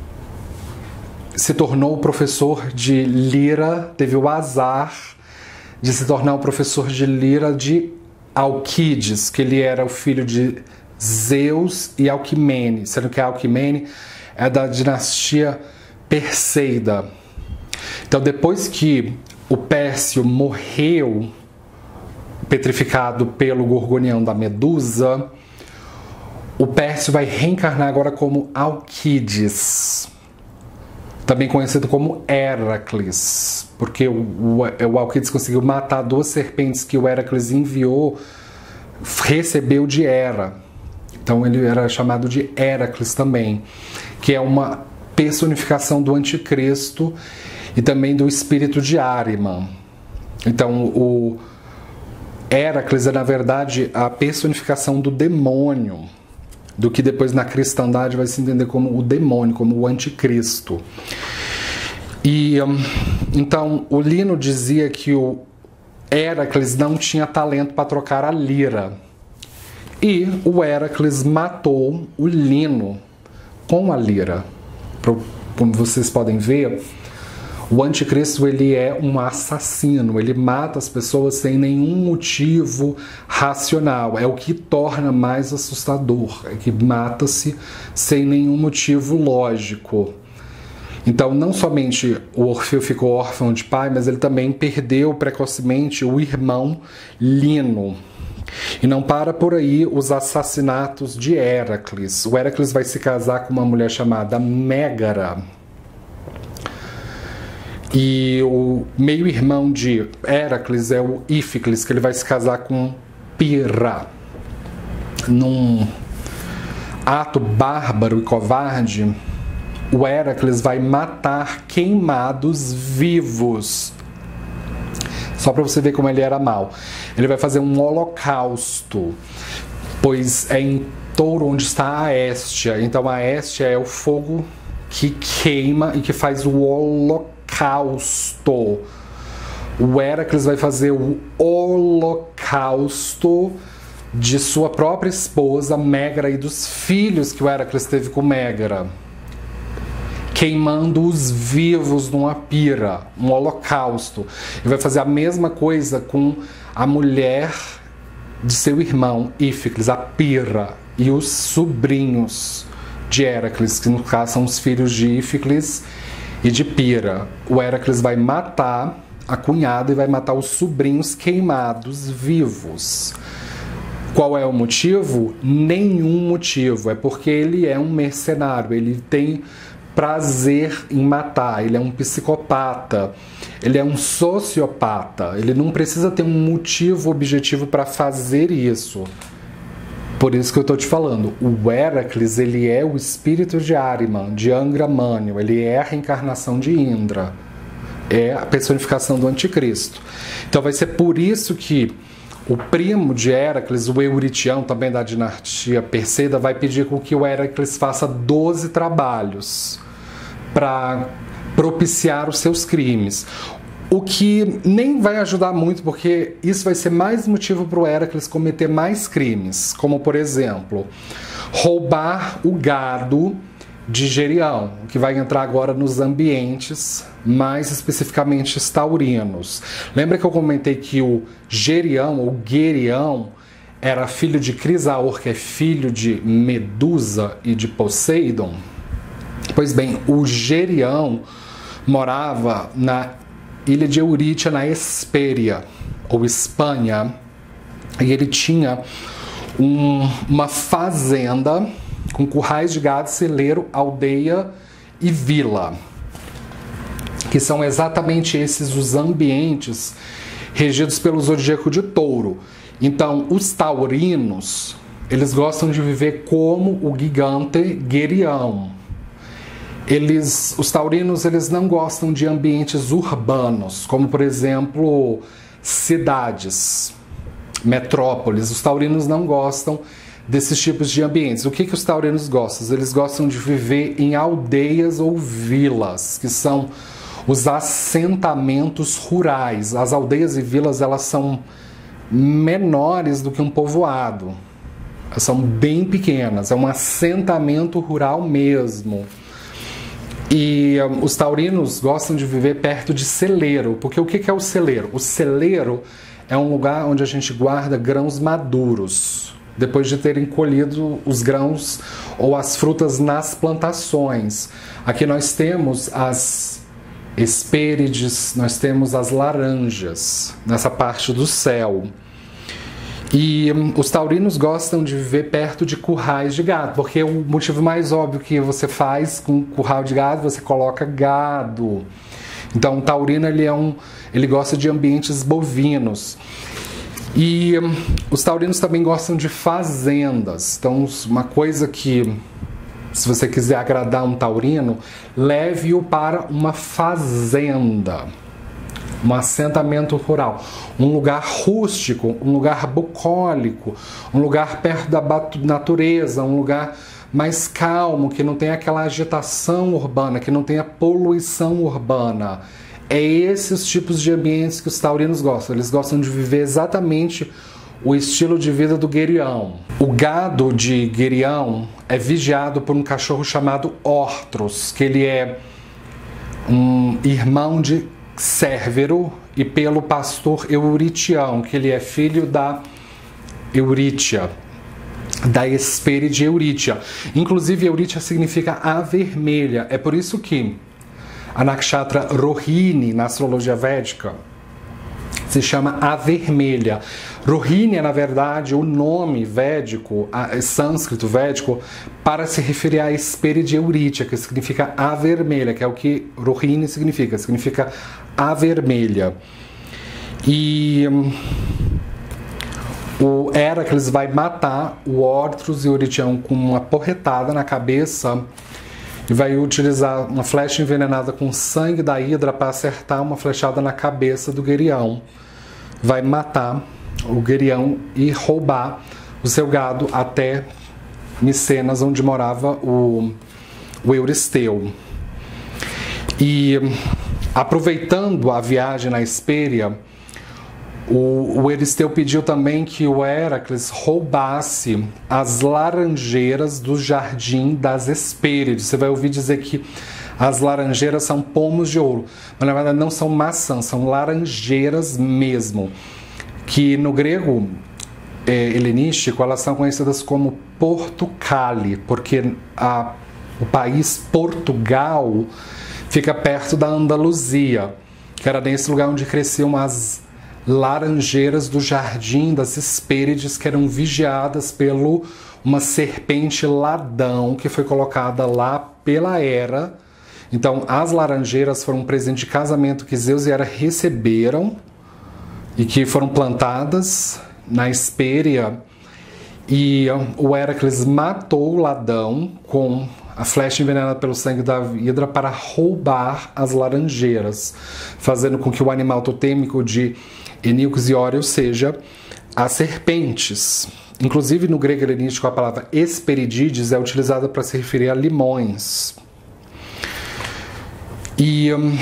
se tornou professor de lira, teve o azar de se tornar o professor de lira de Alquides, que ele era o filho de Zeus e Alquimene, sendo que a Alquimene é da dinastia Perseida. Então, depois que o Pércio morreu, petrificado pelo gorgonião da Medusa, o Pércio vai reencarnar agora como Alquides, também conhecido como Heracles, porque o, o, o Alquides conseguiu matar duas serpentes que o Heracles enviou, recebeu de Hera. Então ele era chamado de Heracles também, que é uma personificação do anticristo e também do espírito de Ahriman. Então o Heracles é, na verdade, a personificação do demônio, do que depois na cristandade vai se entender como o demônio, como o anticristo. E então o Lino dizia que o Heracles não tinha talento para trocar a lira. E o Heracles matou o Lino com a lira. Como vocês podem ver, o anticristo ele é um assassino, ele mata as pessoas sem nenhum motivo racional. É o que torna mais assustador, é que mata-se sem nenhum motivo lógico. Então, não somente o Orfeu ficou órfão de pai, mas ele também perdeu precocemente o irmão Lino. E não para por aí os assassinatos de Heracles. O Heracles vai se casar com uma mulher chamada Mégara. E o meio-irmão de Heracles é o Íficles, que ele vai se casar com Pyrrha. Num ato bárbaro e covarde, o Heracles vai matar queimados vivos. Só para você ver como ele era mau. Ele vai fazer um holocausto, pois é em Touro onde está a Héstia. Então a Héstia é o fogo que queima e que faz o holocausto. O Heracles vai fazer o holocausto de sua própria esposa, Mégara, e dos filhos que o Heracles teve com Mégara, queimando-os vivos numa pira, um holocausto. E vai fazer a mesma coisa com a mulher de seu irmão, Íficles, a Pyrrha, e os sobrinhos de Heracles, que no caso são os filhos de Íficles e de Pyrrha. O Heracles vai matar a cunhada e vai matar os sobrinhos queimados vivos. Qual é o motivo? Nenhum motivo. É porque ele é um mercenário, ele tem prazer em matar, ele é um psicopata, ele é um sociopata, ele não precisa ter um motivo objetivo para fazer isso. Por isso que eu estou te falando, o Heracles, ele é o espírito de Ahriman, de Angra Mainyu, ele é a reencarnação de Indra, é a personificação do anticristo. Então vai ser por isso que o primo de Heracles, o Euritião, também da dinastia Perseida, vai pedir com que o Heracles faça doze trabalhos para propiciar os seus crimes. O que nem vai ajudar muito, porque isso vai ser mais motivo para o Heracles cometer mais crimes, como, por exemplo, roubar o gado de Gerião, que vai entrar agora nos ambientes, mais especificamente taurinos. Lembra que eu comentei que o Gerião, ou Gerião, era filho de Crisaor, que é filho de Medusa e de Poseidon? Pois bem, o Gerião morava na ilha de Eurítia, na Hespéria, ou Espanha, e ele tinha um, uma fazenda com currais de gado, celeiro, aldeia e vila, que são exatamente esses os ambientes regidos pelo zodíaco de Touro. Então, os taurinos, eles gostam de viver como o gigante Gerião. Eles, os taurinos, eles não gostam de ambientes urbanos, como por exemplo, cidades, metrópoles. Os taurinos não gostam desses tipos de ambientes. O que, que os taurinos gostam? Eles gostam de viver em aldeias ou vilas, que são os assentamentos rurais. As aldeias e vilas, elas são menores do que um povoado. Elas são bem pequenas, é um assentamento rural mesmo. E um, os taurinos gostam de viver perto de celeiro, porque o que, que é o celeiro? O celeiro é um lugar onde a gente guarda grãos maduros, depois de terem colhido os grãos ou as frutas nas plantações. Aqui nós temos as hespérides, nós temos as laranjas, nessa parte do céu. E um, os taurinos gostam de viver perto de currais de gado, porque o motivo mais óbvio que você faz com um curral de gado, você coloca gado. Então o taurino ele é um, ele gosta de ambientes bovinos. E um, os taurinos também gostam de fazendas. Então uma coisa que, se você quiser agradar um taurino, leve-o para uma fazenda, um assentamento rural, um lugar rústico, um lugar bucólico, um lugar perto da natureza, um lugar mais calmo, que não tem aquela agitação urbana, que não tem a poluição urbana. É esses tipos de ambientes que os taurinos gostam. Eles gostam de viver exatamente o estilo de vida do guerião. O gado de guerião é vigiado por um cachorro chamado Orthros, que ele é um irmão de Cérvero, e pelo pastor Euritião, que ele é filho da Eurítia, da Hespéride Eurítia. Inclusive, Eurítia significa a vermelha. É por isso que a nakshatra Rohini, na astrologia védica, se chama a vermelha. Rohini é, na verdade, o nome védico, a, sânscrito védico, para se referir à Hespéride Eurítia, que significa a vermelha, que é o que Rohini significa, significa a vermelha. E um, o Heracles vai matar o Orthros e o Euritião com uma porretada na cabeça e vai utilizar uma flecha envenenada com sangue da hidra para acertar uma flechada na cabeça do guerião. Vai matar o guerião e roubar o seu gado até Micenas, onde morava o, o Euristeu. E aproveitando a viagem na Hespéria, o, o Euristeu pediu também que o Heracles roubasse as laranjeiras do jardim das Hespérides. Você vai ouvir dizer que as laranjeiras são pomos de ouro, mas na verdade não são maçãs, são laranjeiras mesmo, que no grego é, helenístico elas são conhecidas como Portucale, porque a, o país Portugal fica perto da Andaluzia, que era nesse lugar onde cresciam as laranjeiras do jardim das Hespérides, que eram vigiadas pelo uma serpente ladão que foi colocada lá pela Hera. Então, as laranjeiras foram um presente de casamento que Zeus e Hera receberam e que foram plantadas na Hespéria. E o Heracles matou o ladão com a flecha envenenada pelo sangue da hidra para roubar as laranjeiras, fazendo com que o animal totêmico de Eníocos e Óreos seja as serpentes. Inclusive, no grego helenístico, a palavra Hesperidides é utilizada para se referir a limões. E um,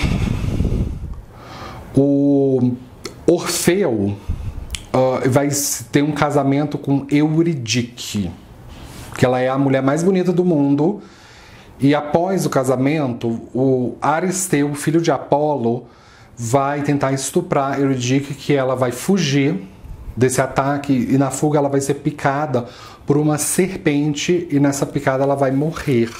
o Orfeu uh, vai ter um casamento com Eurídice, que ela é a mulher mais bonita do mundo. E após o casamento, o Aristeu, filho de Apolo, vai tentar estuprar Eurídice, que ela vai fugir desse ataque, e na fuga ela vai ser picada por uma serpente, e nessa picada ela vai morrer.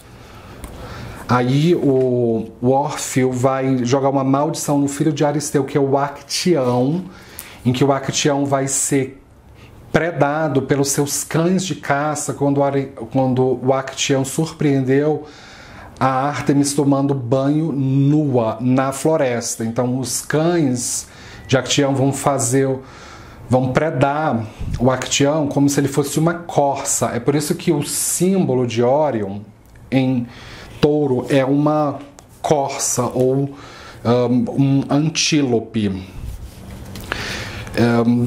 Aí o, o Órfeu vai jogar uma maldição no filho de Aristeu, que é o Actião, em que o Actião vai ser predado pelos seus cães de caça quando, quando o Actião surpreendeu a Ártemis tomando banho nua na floresta. Então os cães de Actião vão fazer, vão predar o Actião como se ele fosse uma corça. É por isso que o símbolo de Órion em touro é uma corça ou um, um antílope. Um,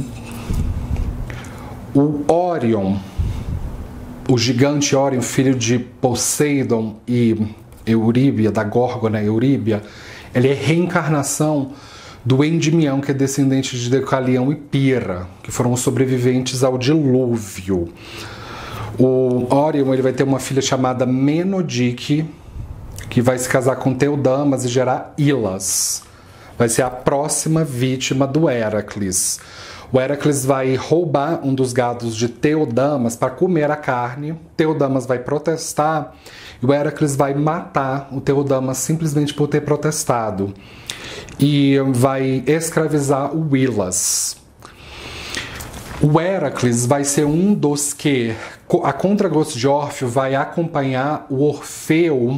o Órion, o gigante Órion, filho de Poseidon e Euríbia, da Górgona Euríbia, ele é reencarnação do Endimião, que é descendente de Deucalião e Pira, que foram os sobreviventes ao dilúvio. O Órion, ele vai ter uma filha chamada Menodique, que vai se casar com Teodamas e gerar Ilas. Vai ser a próxima vítima do Heracles. O Heracles vai roubar um dos gados de Teodamas para comer a carne. Teodamas vai protestar e o Heracles vai matar o Teodamas simplesmente por ter protestado. E vai escravizar o Ilas. O Heracles vai ser um dos que, a contragosto de Órfeo, vai acompanhar o Orfeu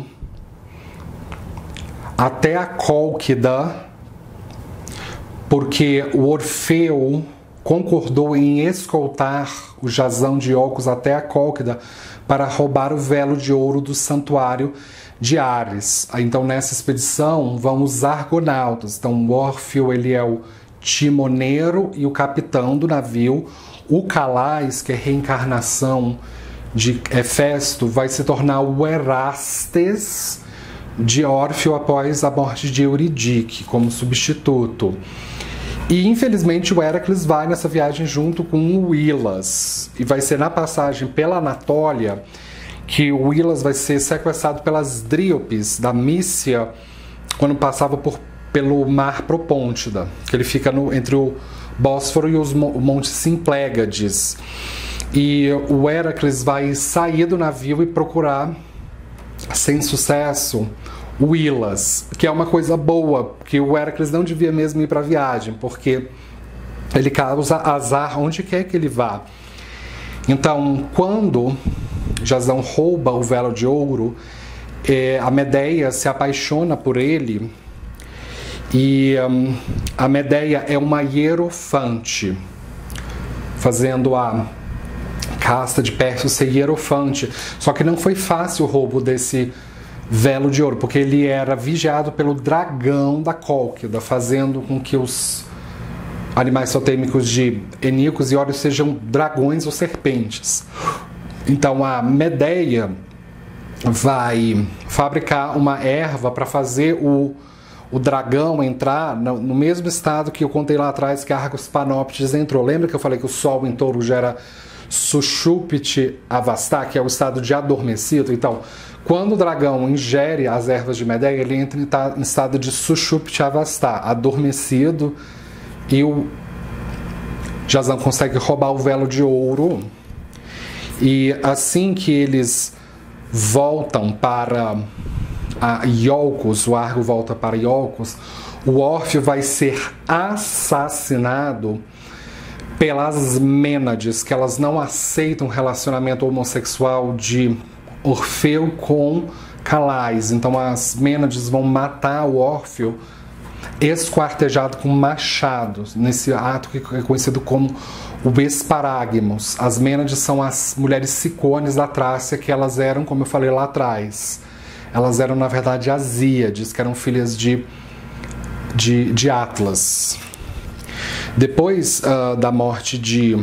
até a Cólquida, porque o Orfeu concordou em escoltar o Jasão de Iolcos até a Cólquida para roubar o velo de ouro do santuário de Ares. Então, nessa expedição vão os argonautas. Então, o Órfeo, ele é o timoneiro e o capitão do navio. O Calais, que é reencarnação de Hefesto, vai se tornar o Erastes de Órfeo após a morte de Eurídice, como substituto. E, infelizmente, o Heracles vai nessa viagem junto com o Ilas. E vai ser na passagem pela Anatólia que o Ilas vai ser sequestrado pelas Dríopes da Mícia quando passava por, pelo Mar Propôntida, que ele fica no, entre o Bósforo e os, o Monte Simplégades. E o Heracles vai sair do navio e procurar, sem sucesso, o Ilas, que é uma coisa boa, porque o Heracles não devia mesmo ir para a viagem, porque ele causa azar onde quer que ele vá. Então, quando Jasão rouba o velo de ouro, é, a Medeia se apaixona por ele, e um, a Medeia é uma hierofante, fazendo a casta de Pérsico ser hierofante. Só que não foi fácil o roubo desse velo de ouro, porque ele era vigiado pelo dragão da Cólquida, fazendo com que os animais totêmicos de Eníacos e Órios sejam dragões ou serpentes. Então a Medeia vai fabricar uma erva para fazer o, o dragão entrar no, no mesmo estado que eu contei lá atrás que Argos Panoptes entrou. Lembra que eu falei que o Sol em Touro gera Sushupti Avastá, que é o estado de adormecido? Então, quando o dragão ingere as ervas de Medeia, ele entra em estado de Sushupti Avastá, adormecido, e o Jasão consegue roubar o velo de ouro. E assim que eles voltam para a Iolcos, o Argo volta para Iolcos, o Órfeo vai ser assassinado pelas Mênades, que elas não aceitam relacionamento homossexual de Orfeu com Calais. Então as Mênades vão matar o Órfeo esquartejado com machados, nesse ato que é conhecido como o Esparagmos. As Mênades são as mulheres cicones da Trácia, que elas eram, como eu falei lá atrás, elas eram na verdade Asíades, que eram filhas de, de, de Atlas. Depois uh, da morte de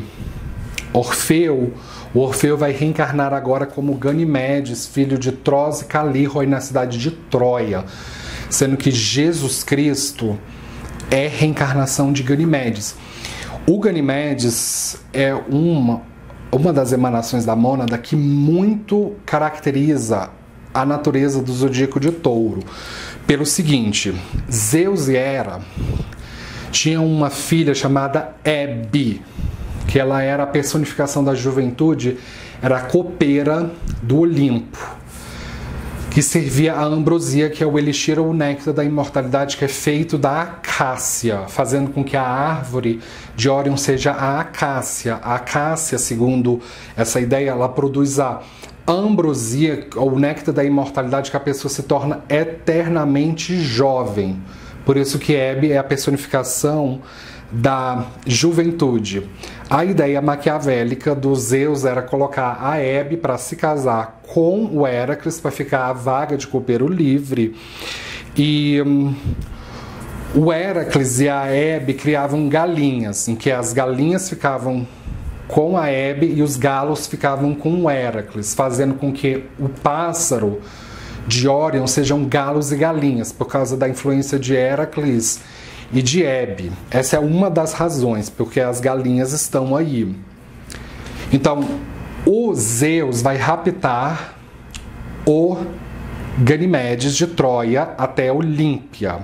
Orfeu, o Orfeu vai reencarnar agora como Ganimedes, filho de Tros e Calíroe, na cidade de Troia, sendo que Jesus Cristo é reencarnação de Ganimedes. O Ganimedes é uma, uma das emanações da mônada que muito caracteriza a natureza do zodíaco de Touro. Pelo seguinte, Zeus e Hera tinham uma filha chamada Hebe, que ela era a personificação da juventude, era a copeira do Olimpo, que servia a ambrosia, que é o elixir ou o néctar da imortalidade, que é feito da acácia, fazendo com que a árvore de Órion seja a acácia. A acácia, segundo essa ideia, ela produz a ambrosia, ou néctar da imortalidade, que a pessoa se torna eternamente jovem. Por isso que Hebe é a personificação da juventude. A ideia maquiavélica dos Zeus era colocar a Hebe para se casar com o Héracles, para ficar a vaga de copeiro livre. E hum, o Héracles e a Hebe criavam galinhas, em que as galinhas ficavam com a Hebe e os galos ficavam com o Héracles, fazendo com que o pássaro de Órion sejam galos e galinhas, por causa da influência de Héracles e de Hebe. Essa é uma das razões, porque as galinhas estão aí. Então, o Zeus vai raptar o Ganimedes de Troia até Olímpia.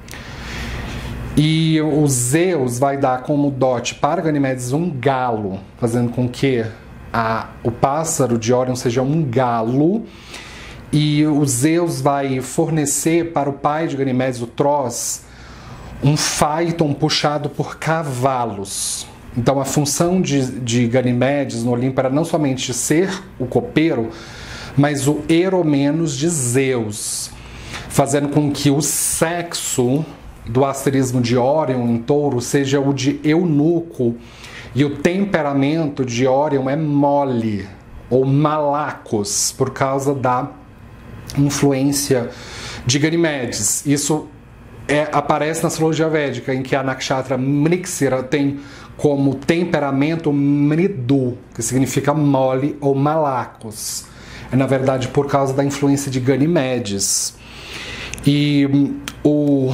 E o Zeus vai dar como dote para Ganimedes um galo, fazendo com que a, o pássaro de Órion seja um galo. E o Zeus vai fornecer para o pai de Ganimedes, o Tros, um phaeton puxado por cavalos. Então a função de, de Ganimedes no Olimpo era não somente ser o copeiro, mas o Eromenos de Zeus, fazendo com que o sexo do asterismo de Órion em touro seja o de eunuco, e o temperamento de Órion é mole, ou malacos, por causa da influência de Ganimedes. Isso é, aparece na astrologia védica, em que a nakshatra Mrigashira tem como temperamento Mridu, que significa mole ou malacos. É, na verdade, por causa da influência de Ganimedes. E o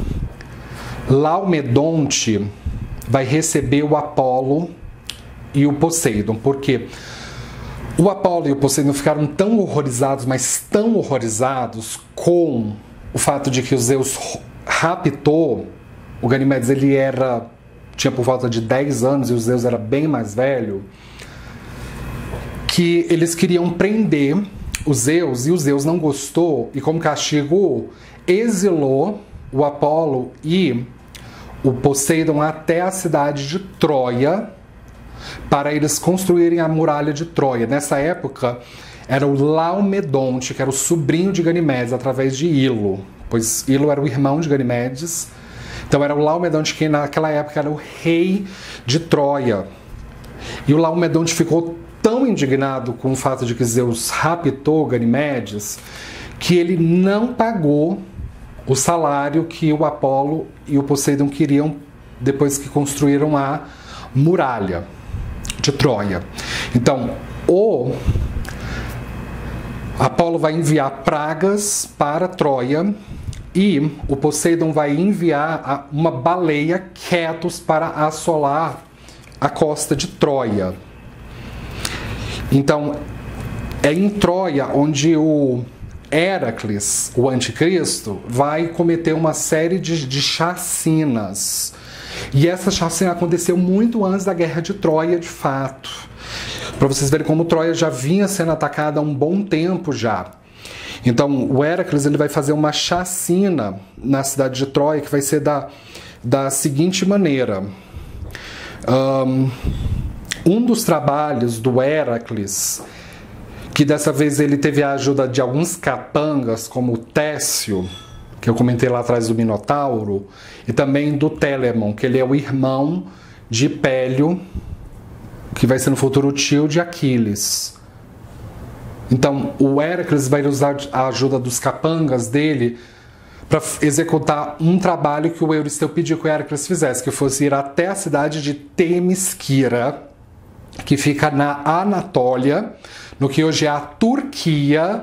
Laomedonte vai receber o Apolo e o Poseidon, porque o Apolo e o Poseidon ficaram tão horrorizados, mas tão horrorizados com o fato de que o Zeus raptou o Ganimedes. Ele era, tinha por volta de dez anos e o Zeus era bem mais velho, que eles queriam prender o Zeus, e o Zeus não gostou, e como castigo exilou o Apolo e o Poseidon até a cidade de Troia, para eles construírem a muralha de Troia. Nessa época era o Laomedonte, que era o sobrinho de Ganimedes, através de Ilo, pois Ilo era o irmão de Ganimedes. Então era o Laomedonte que naquela época era o rei de Troia. E o Laomedonte ficou tão indignado com o fato de que Zeus raptou Ganimedes, que ele não pagou o salário que o Apolo e o Poseidon queriam depois que construíram a muralha de Troia. Então, o Apolo vai enviar pragas para Troia e o Poseidon vai enviar uma baleia, Ketos, para assolar a costa de Troia. Então, é em Troia onde o Héracles, o anticristo, vai cometer uma série de, de chacinas. E essa chacina aconteceu muito antes da Guerra de Troia, de fato. Para vocês verem como Troia já vinha sendo atacada há um bom tempo já. Então, o Héracles ele vai fazer uma chacina na cidade de Troia, que vai ser da, da seguinte maneira. Um, um dos trabalhos do Héracles, que dessa vez ele teve a ajuda de alguns capangas, como o Técio, que eu comentei lá atrás do Minotauro, e também do Telemon, que ele é o irmão de Pélio, que vai ser no futuro tio de Aquiles. Então, o Héracles vai usar a ajuda dos capangas dele para executar um trabalho que o Euristeu pediu que o Héracles fizesse, que fosse ir até a cidade de Temisquira, que fica na Anatólia, no que hoje é a Turquia.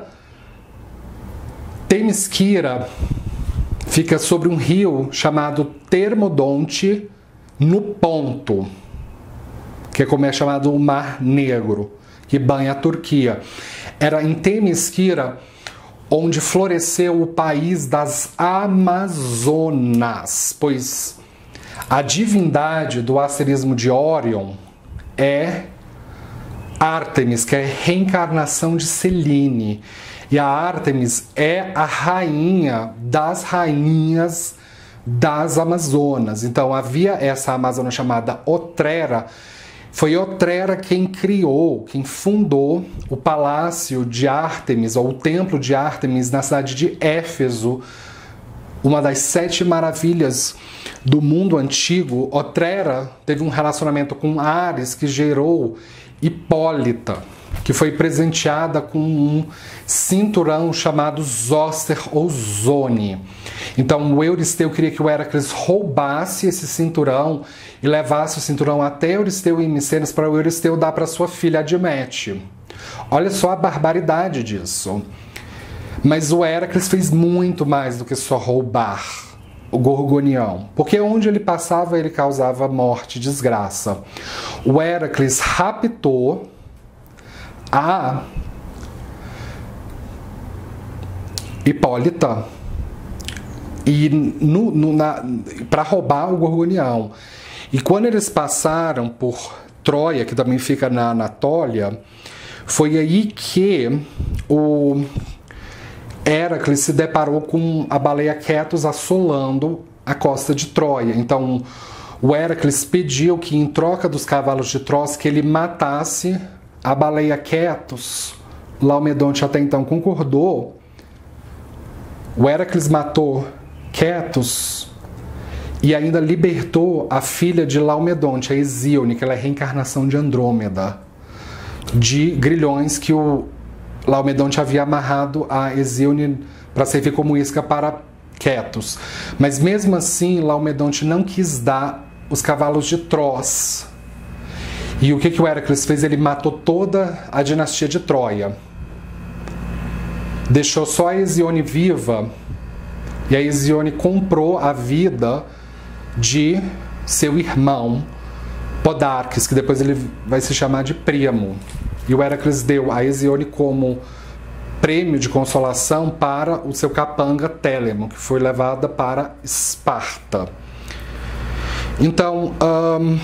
Temisquira fica sobre um rio chamado Termodonte, no Ponto, que é como é chamado o Mar Negro, que banha a Turquia. Era em Temisquira onde floresceu o país das Amazonas, pois a divindade do asterismo de Órion é Ártemis, que é a reencarnação de Selene. E a Ártemis é a rainha das rainhas das Amazonas. Então havia essa Amazônia chamada Otrera. Foi Otrera quem criou, quem fundou o palácio de Ártemis, ou o templo de Ártemis, na cidade de Éfeso, uma das sete maravilhas do mundo antigo, Otrera teve um relacionamento com Ares que gerou Hipólita, que foi presenteada com um cinturão chamado Zóster ou Zone. Então o Euristeu queria que o Héracles roubasse esse cinturão e levasse o cinturão até Euristeu e Micenas para o Euristeu dar para sua filha Admete. Olha só a barbaridade disso. Mas o Héracles fez muito mais do que só roubar o Gorgonião, porque onde ele passava ele causava morte e desgraça. O Héracles raptou a Hipólita e no, no, para roubar o Gorgonião. E quando eles passaram por Troia, que também fica na Anatólia, foi aí que o Héracles se deparou com a baleia Ketos assolando a costa de Troia. Então o Héracles pediu que, em troca dos cavalos de Troia, que ele matasse a baleia Ketos. Laomedonte até então concordou. O Héracles matou Ketos e ainda libertou a filha de Laomedonte, a Hesíone, que ela é a reencarnação de Andrômeda, de grilhões que o Laomedonte havia amarrado a Hesíone para servir como isca para Ketos. Mas mesmo assim, Laomedonte não quis dar os cavalos de Tros. E o que, que o Héracles fez? Ele matou toda a dinastia de Troia. Deixou só a Hesíone viva, e a Hesíone comprou a vida de seu irmão Podarques, que depois ele vai se chamar de Príamo. E o Héracles deu a Hesíone como prêmio de consolação para o seu capanga Télemo, que foi levada para Esparta. Então, um,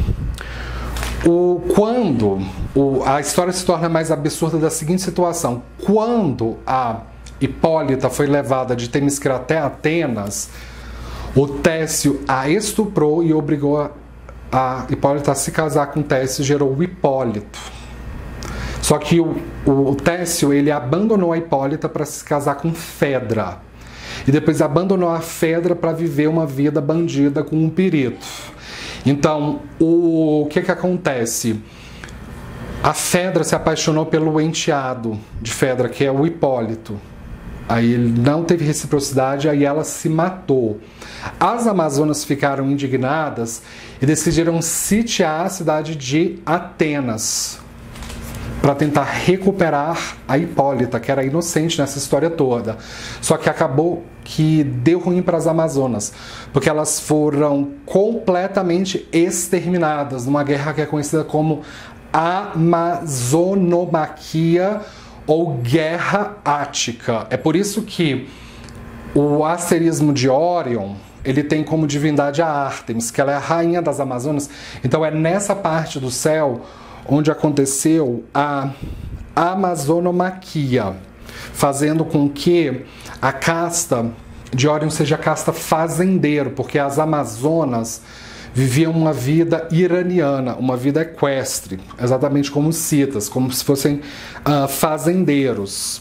o, quando o, a história se torna mais absurda da seguinte situação: quando a Hipólita foi levada de Temiscira até Atenas, o Técio a estuprou e obrigou a, a Hipólita a se casar com Técio e gerou o Hipólito. Só que o, o Técio, ele abandonou a Hipólita para se casar com Fedra. E depois abandonou a Fedra para viver uma vida bandida com um Pirito. Então, o, o que que acontece? A Fedra se apaixonou pelo enteado de Fedra, que é o Hipólito. Aí ele não teve reciprocidade, aí ela se matou. As Amazonas ficaram indignadas e decidiram sitiar a cidade de Atenas para tentar recuperar a Hipólita, que era inocente nessa história toda. Só que acabou que deu ruim para as Amazonas, porque elas foram completamente exterminadas numa guerra que é conhecida como Amazonomaquia ou Guerra Ática. É por isso que o asterismo de Órion, ele tem como divindade a Ártemis, que ela é a rainha das Amazonas. Então é nessa parte do céu onde aconteceu a Amazonomaquia, fazendo com que a casta de Órion seja a casta fazendeiro, porque as Amazonas viviam uma vida iraniana, uma vida equestre, exatamente como os citas, como se fossem uh, fazendeiros.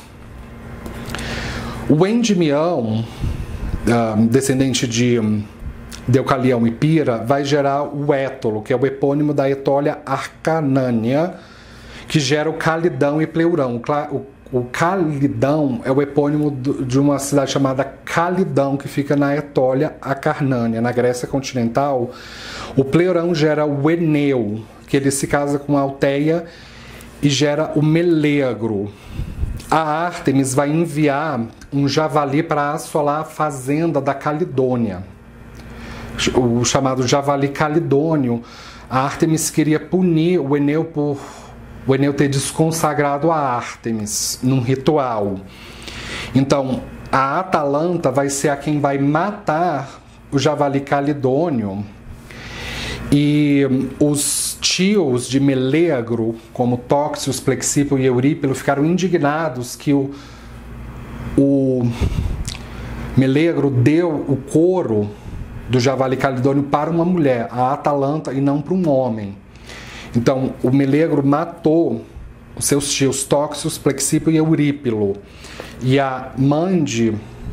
O Endimião, uh, descendente de Deucalião e Pira, vai gerar o Étolo, que é o epônimo da Etólia Arcanânia, que gera o Calidão e Pleurão. O, o Calidão é o epônimo de uma cidade chamada Calidão, que fica na Etólia Acarnânia, na Grécia continental. O Pleurão gera o Eneu, que ele se casa com a Alteia e gera o Melegro. A Ártemis vai enviar um javali para assolar a fazenda da Calidônia, o chamado javali calidônio. A Ártemis queria punir o Eneu por o Eneu ter desconsagrado a Ártemis num ritual. Então, a Atalanta vai ser a quem vai matar o javali calidônio, e os tios de Melegro, como Tóxios, Plexípio e Eurípilo, ficaram indignados que o, o Melegro deu o couro do javali calidônio para uma mulher, a Atalanta, e não para um homem. Então, o Melegro matou os seus tios Tóxios, Plexípio e Eurípilo. E a mãe de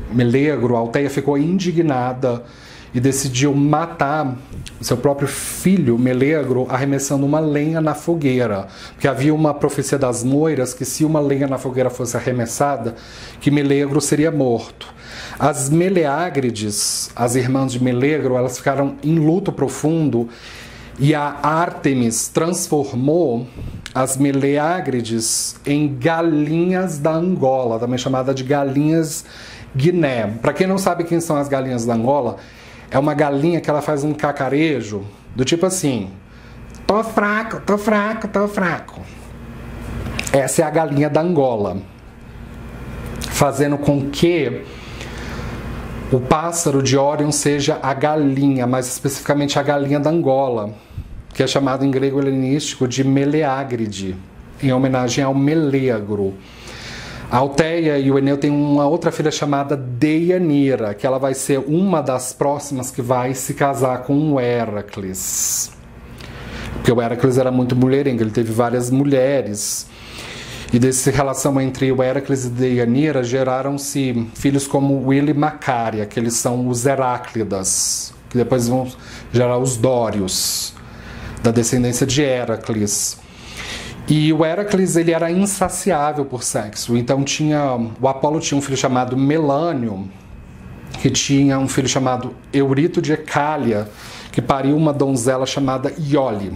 Melegro, Alteia ficou indignada e decidiu matar seu próprio filho, Melegro, arremessando uma lenha na fogueira. Porque havia uma profecia das moiras que se uma lenha na fogueira fosse arremessada, que Melegro seria morto. As Meleágrides, as irmãs de Melegro, elas ficaram em luto profundo e a Ártemis transformou as Meleágrides em galinhas da Angola, também chamada de galinhas Guiné. Para quem não sabe quem são as galinhas da Angola, é uma galinha que ela faz um cacarejo do tipo assim: tô fraco, tô fraco, tô fraco. Essa é a galinha da Angola, fazendo com que o pássaro de Órion seja a galinha, mais especificamente a galinha da Angola, que é chamado em grego helenístico de Meleágride, em homenagem ao Melegro. A Alteia e o Eneu têm uma outra filha chamada Deianira, que ela vai ser uma das próximas que vai se casar com o Héracles. Porque o Héracles era muito mulherengo, ele teve várias mulheres. E dessa relação entre o Héracles e Deianira geraram-se filhos como Will e Macária, que eles são os Heráclidas, que depois vão gerar os Dórios, da descendência de Héracles. E o Héracles, ele era insaciável por sexo, então tinha, o Apolo tinha um filho chamado Melânio, que tinha um filho chamado Eurito de Ecália, que pariu uma donzela chamada Iole.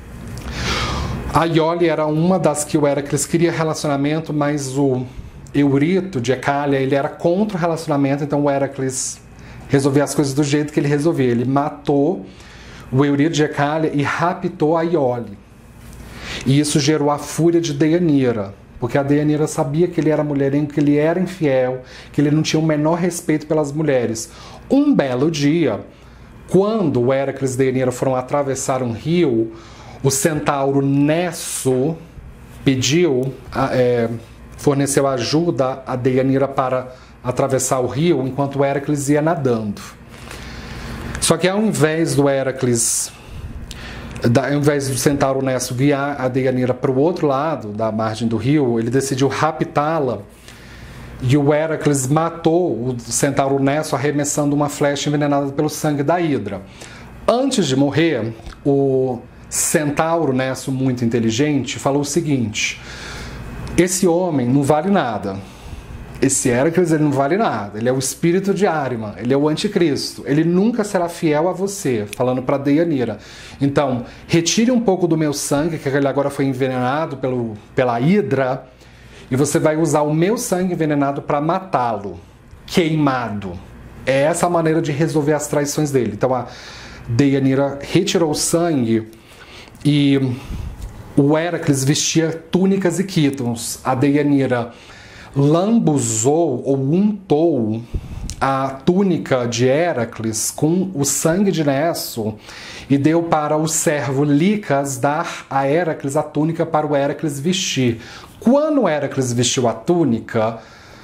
A Iole era uma das que o Héracles queria relacionamento, mas o Eurito de Ecália, ele era contra o relacionamento, então o Héracles resolvia as coisas do jeito que ele resolvia. Ele matou o Eurito de Ecália e raptou a Iole. E isso gerou a fúria de Deianira, porque a Deianira sabia que ele era mulherengo, que ele era infiel, que ele não tinha o menor respeito pelas mulheres. Um belo dia, quando o Héracles e Deianira foram atravessar um rio, o centauro Nesso pediu, é, forneceu ajuda a Deianira para atravessar o rio, enquanto o Héracles ia nadando. Só que ao invés do Héracles... ao invés do centauro Nesso guiar a Deianira para o outro lado da margem do rio, ele decidiu raptá-la e o Héracles matou o centauro Nesso arremessando uma flecha envenenada pelo sangue da Hidra. Antes de morrer, o centauro Nesso, muito inteligente, falou o seguinte: esse homem não vale nada. Esse Héracles, ele não vale nada, ele é o espírito de Ahriman, ele é o anticristo, ele nunca será fiel a você, falando para Deianira. Então, retire um pouco do meu sangue, que ele agora foi envenenado pelo, pela Hidra, e você vai usar o meu sangue envenenado para matá-lo, queimado. É essa a maneira de resolver as traições dele. Então, a Deianira retirou o sangue e o Héracles vestia túnicas e quitons. A Deianira lambuzou ou untou a túnica de Héracles com o sangue de Nesso e deu para o servo Licas dar a Héracles a túnica para o Héracles vestir. Quando o Héracles vestiu a túnica,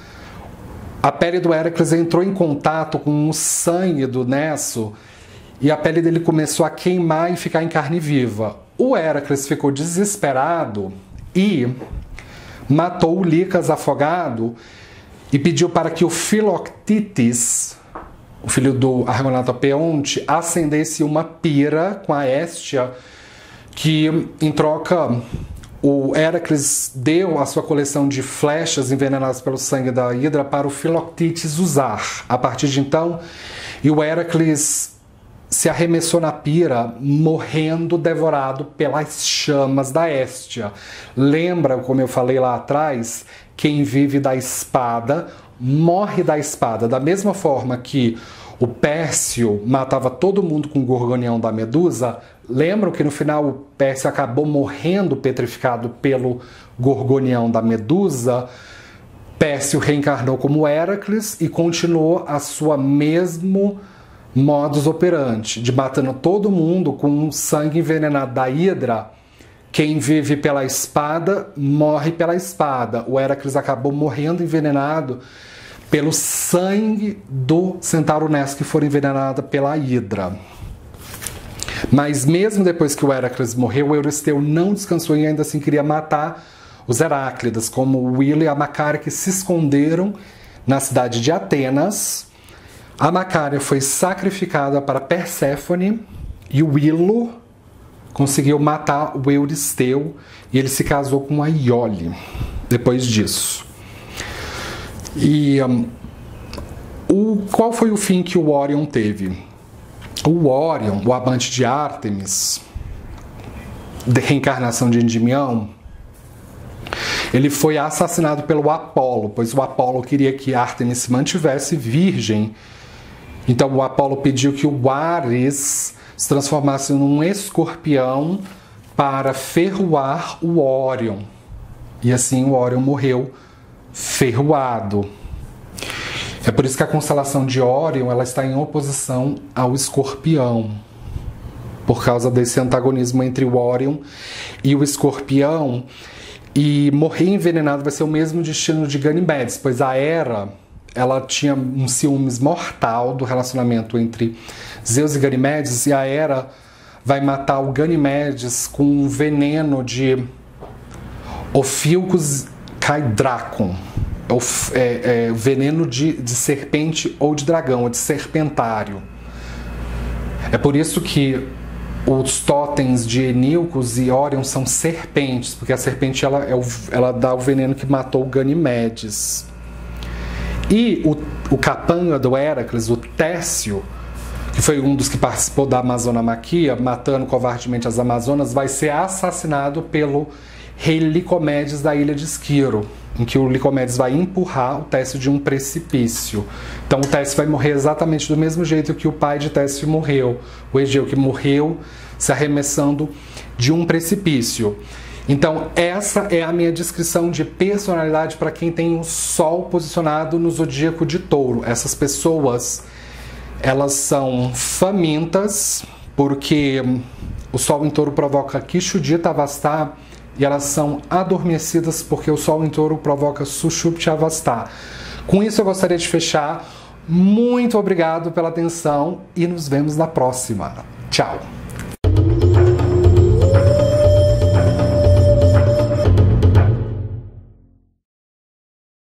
a pele do Héracles entrou em contato com o sangue do Nesso e a pele dele começou a queimar e ficar em carne viva. O Héracles ficou desesperado e matou o Licas afogado e pediu para que o Filoctetes, o filho do Argonato Peonte, acendesse uma pira com a Héstia, que em troca o Héracles deu a sua coleção de flechas envenenadas pelo sangue da Hidra para o Filoctetes usar. A partir de então, e o Héracles se arremessou na pira, morrendo devorado pelas chamas da Héstia. Lembra, como eu falei lá atrás, quem vive da espada morre da espada. Da mesma forma que o Pérsio matava todo mundo com o gorgonião da Medusa, lembram que no final o Pérsio acabou morrendo petrificado pelo gorgonião da Medusa? Pérsio reencarnou como Héracles e continuou a sua mesmo modus operandi, de matando todo mundo com sangue envenenado da Hidra. Quem vive pela espada, morre pela espada. O Héracles acabou morrendo envenenado pelo sangue do centauro Nesso, que foi envenenado pela Hidra. Mas mesmo depois que o Héracles morreu, o Euristeu não descansou e ainda assim queria matar os Heráclidas, como o Will e a Macária, que se esconderam na cidade de Atenas. A Macária foi sacrificada para Perséfone e o Ilo conseguiu matar o Euristeu e ele se casou com a Iole depois disso. E um, o, qual foi o fim que o Órion teve? O Órion, o amante de Ártemis, de reencarnação de Endymião, ele foi assassinado pelo Apolo, pois o Apolo queria que Ártemis se mantivesse virgem. Então o Apolo pediu que o Ares se transformasse num escorpião para ferroar o Órion. E assim o Órion morreu ferroado. É por isso que a constelação de Órion ela está em oposição ao escorpião, por causa desse antagonismo entre o Órion e o escorpião. E morrer envenenado vai ser o mesmo destino de Ganimedes, pois a Hera ela tinha um ciúmes mortal do relacionamento entre Zeus e Ganimedes, e a Hera vai matar o Ganimedes com um veneno de Ophilcus caedracum, é, é, veneno de, de serpente ou de dragão, ou de serpentário. É por isso que os totens de Enílcos e Órion são serpentes, porque a serpente ela, é o, ela dá o veneno que matou o Ganimedes. E o, o capanga do Héracles, o Técio, que foi um dos que participou da Amazonomaquia, matando covardemente as Amazonas, vai ser assassinado pelo rei Licomedes da ilha de Esquiro, em que o Licomedes vai empurrar o Técio de um precipício. Então o Técio vai morrer exatamente do mesmo jeito que o pai de Técio morreu, o Egeu, que morreu se arremessando de um precipício. Então essa é a minha descrição de personalidade para quem tem o Sol posicionado no zodíaco de Touro. Essas pessoas, elas são famintas, porque o Sol em Touro provoca Kishudita Avastha, e elas são adormecidas porque o Sol em Touro provoca Sushupti Avastha. Com isso eu gostaria de fechar. Muito obrigado pela atenção e nos vemos na próxima. Tchau!